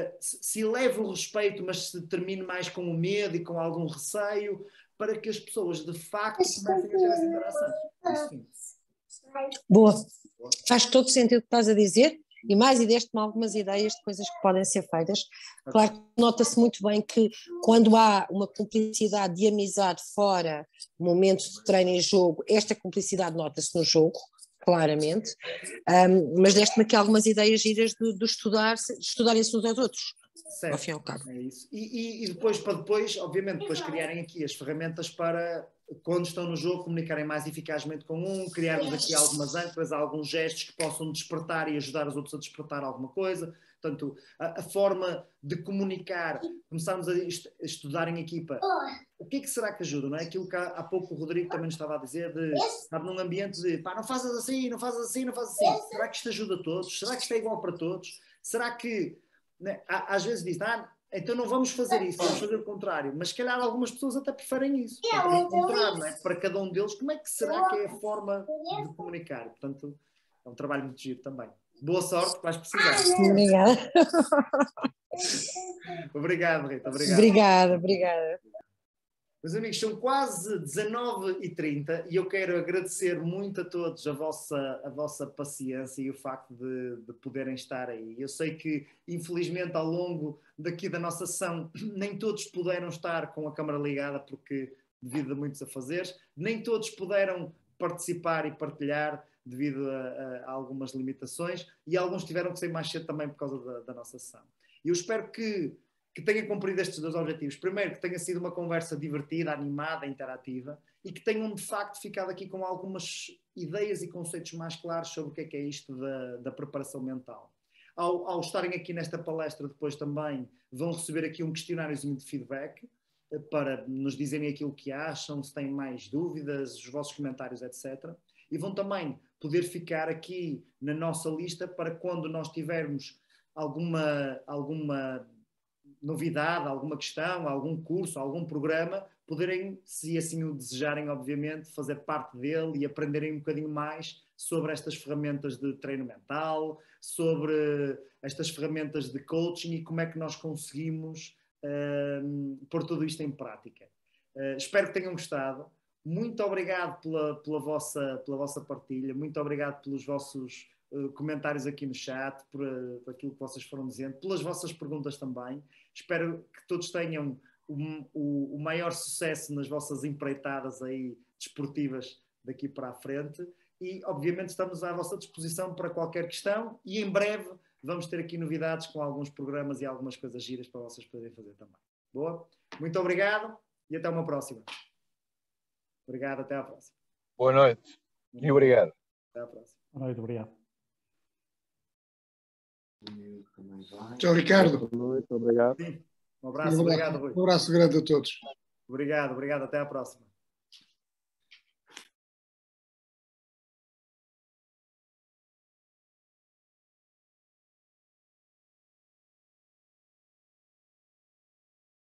se eleve o respeito, mas se termine mais com o medo e com algum receio, para que as pessoas de facto comecem a ter essa interação. Isso sim. Boa. Faz todo sentido o que estás a dizer e mais e deste-me algumas ideias de coisas que podem ser feitas. Claro que nota-se muito bem que quando há uma cumplicidade de amizade fora momentos de treino e jogo, esta cumplicidade nota-se no jogo, claramente, mas deste-me aqui algumas ideias giras de estudarem-se uns aos outros. Certo, ao fim e ao cabo. É isso. E depois, obviamente, depois criarem aqui as ferramentas para, quando estão no jogo, comunicarem mais eficazmente com criarmos aqui algumas âncoras, alguns gestos que possam despertar e ajudar os outros a despertar alguma coisa. Portanto, a forma de comunicar, começarmos a estudar em equipa, o que é que será que ajuda, não é? Aquilo que há pouco o Rodrigo também nos estava a dizer, de estar num ambiente de, pá, não fazes assim, não fazes assim, não fazes assim. Será que isto ajuda a todos? Será que isto é igual para todos? Será que, né, às vezes diz, então não vamos fazer isso, vamos fazer o contrário. Mas se calhar algumas pessoas até preferem isso, preferem encontrar, não é? Para cada um deles, como é que será que é a forma de comunicar? Portanto, é um trabalho muito giro também. Boa sorte, vais precisar. Obrigada. Obrigado, Rita. Obrigado. Obrigada. Meus amigos, são quase 19h30 e eu quero agradecer muito a todos a vossa paciência e o facto de poderem estar aí. Eu sei que, infelizmente, ao longo daqui da nossa sessão, nem todos puderam estar com a câmara ligada porque devido a muitos afazeres, nem todos puderam participar e partilhar devido a algumas limitações e alguns tiveram que sair mais cedo também por causa da nossa sessão. E eu espero que tenha cumprido estes dois objetivos. Primeiro, que tenha sido uma conversa divertida, animada, interativa e que tenham, de facto, ficado aqui com algumas ideias e conceitos mais claros sobre o que é isto da preparação mental. Ao estarem aqui nesta palestra, depois também vão receber aqui um questionáriozinho de feedback para nos dizerem aquilo que acham, se têm mais dúvidas, os vossos comentários, etc. E vão também poder ficar aqui na nossa lista para quando nós tivermos alguma novidade, alguma questão, algum curso, algum programa, poderem, se assim o desejarem, obviamente, fazer parte dele e aprenderem um bocadinho mais sobre estas ferramentas de treino mental, sobre estas ferramentas de coaching e como é que nós conseguimos pôr tudo isto em prática. Espero que tenham gostado. Muito obrigado pela vossa partilha, muito obrigado pelos vossos comentários aqui no chat, por aquilo que vocês foram dizendo, pelas vossas perguntas também. Espero que todos tenham o maior sucesso nas vossas empreitadas aí desportivas daqui para a frente e, obviamente, estamos à vossa disposição para qualquer questão e, em breve, vamos ter aqui novidades com alguns programas e algumas coisas giras para vocês poderem fazer também. Boa? Muito obrigado e até uma próxima. Obrigado, até à próxima. Boa noite e obrigado. Até à próxima. Boa noite, obrigado. Tchau, Ricardo. Boa noite, obrigado. Sim. Um abraço, obrigado, Rui. Um abraço grande a todos. Obrigado, até à próxima.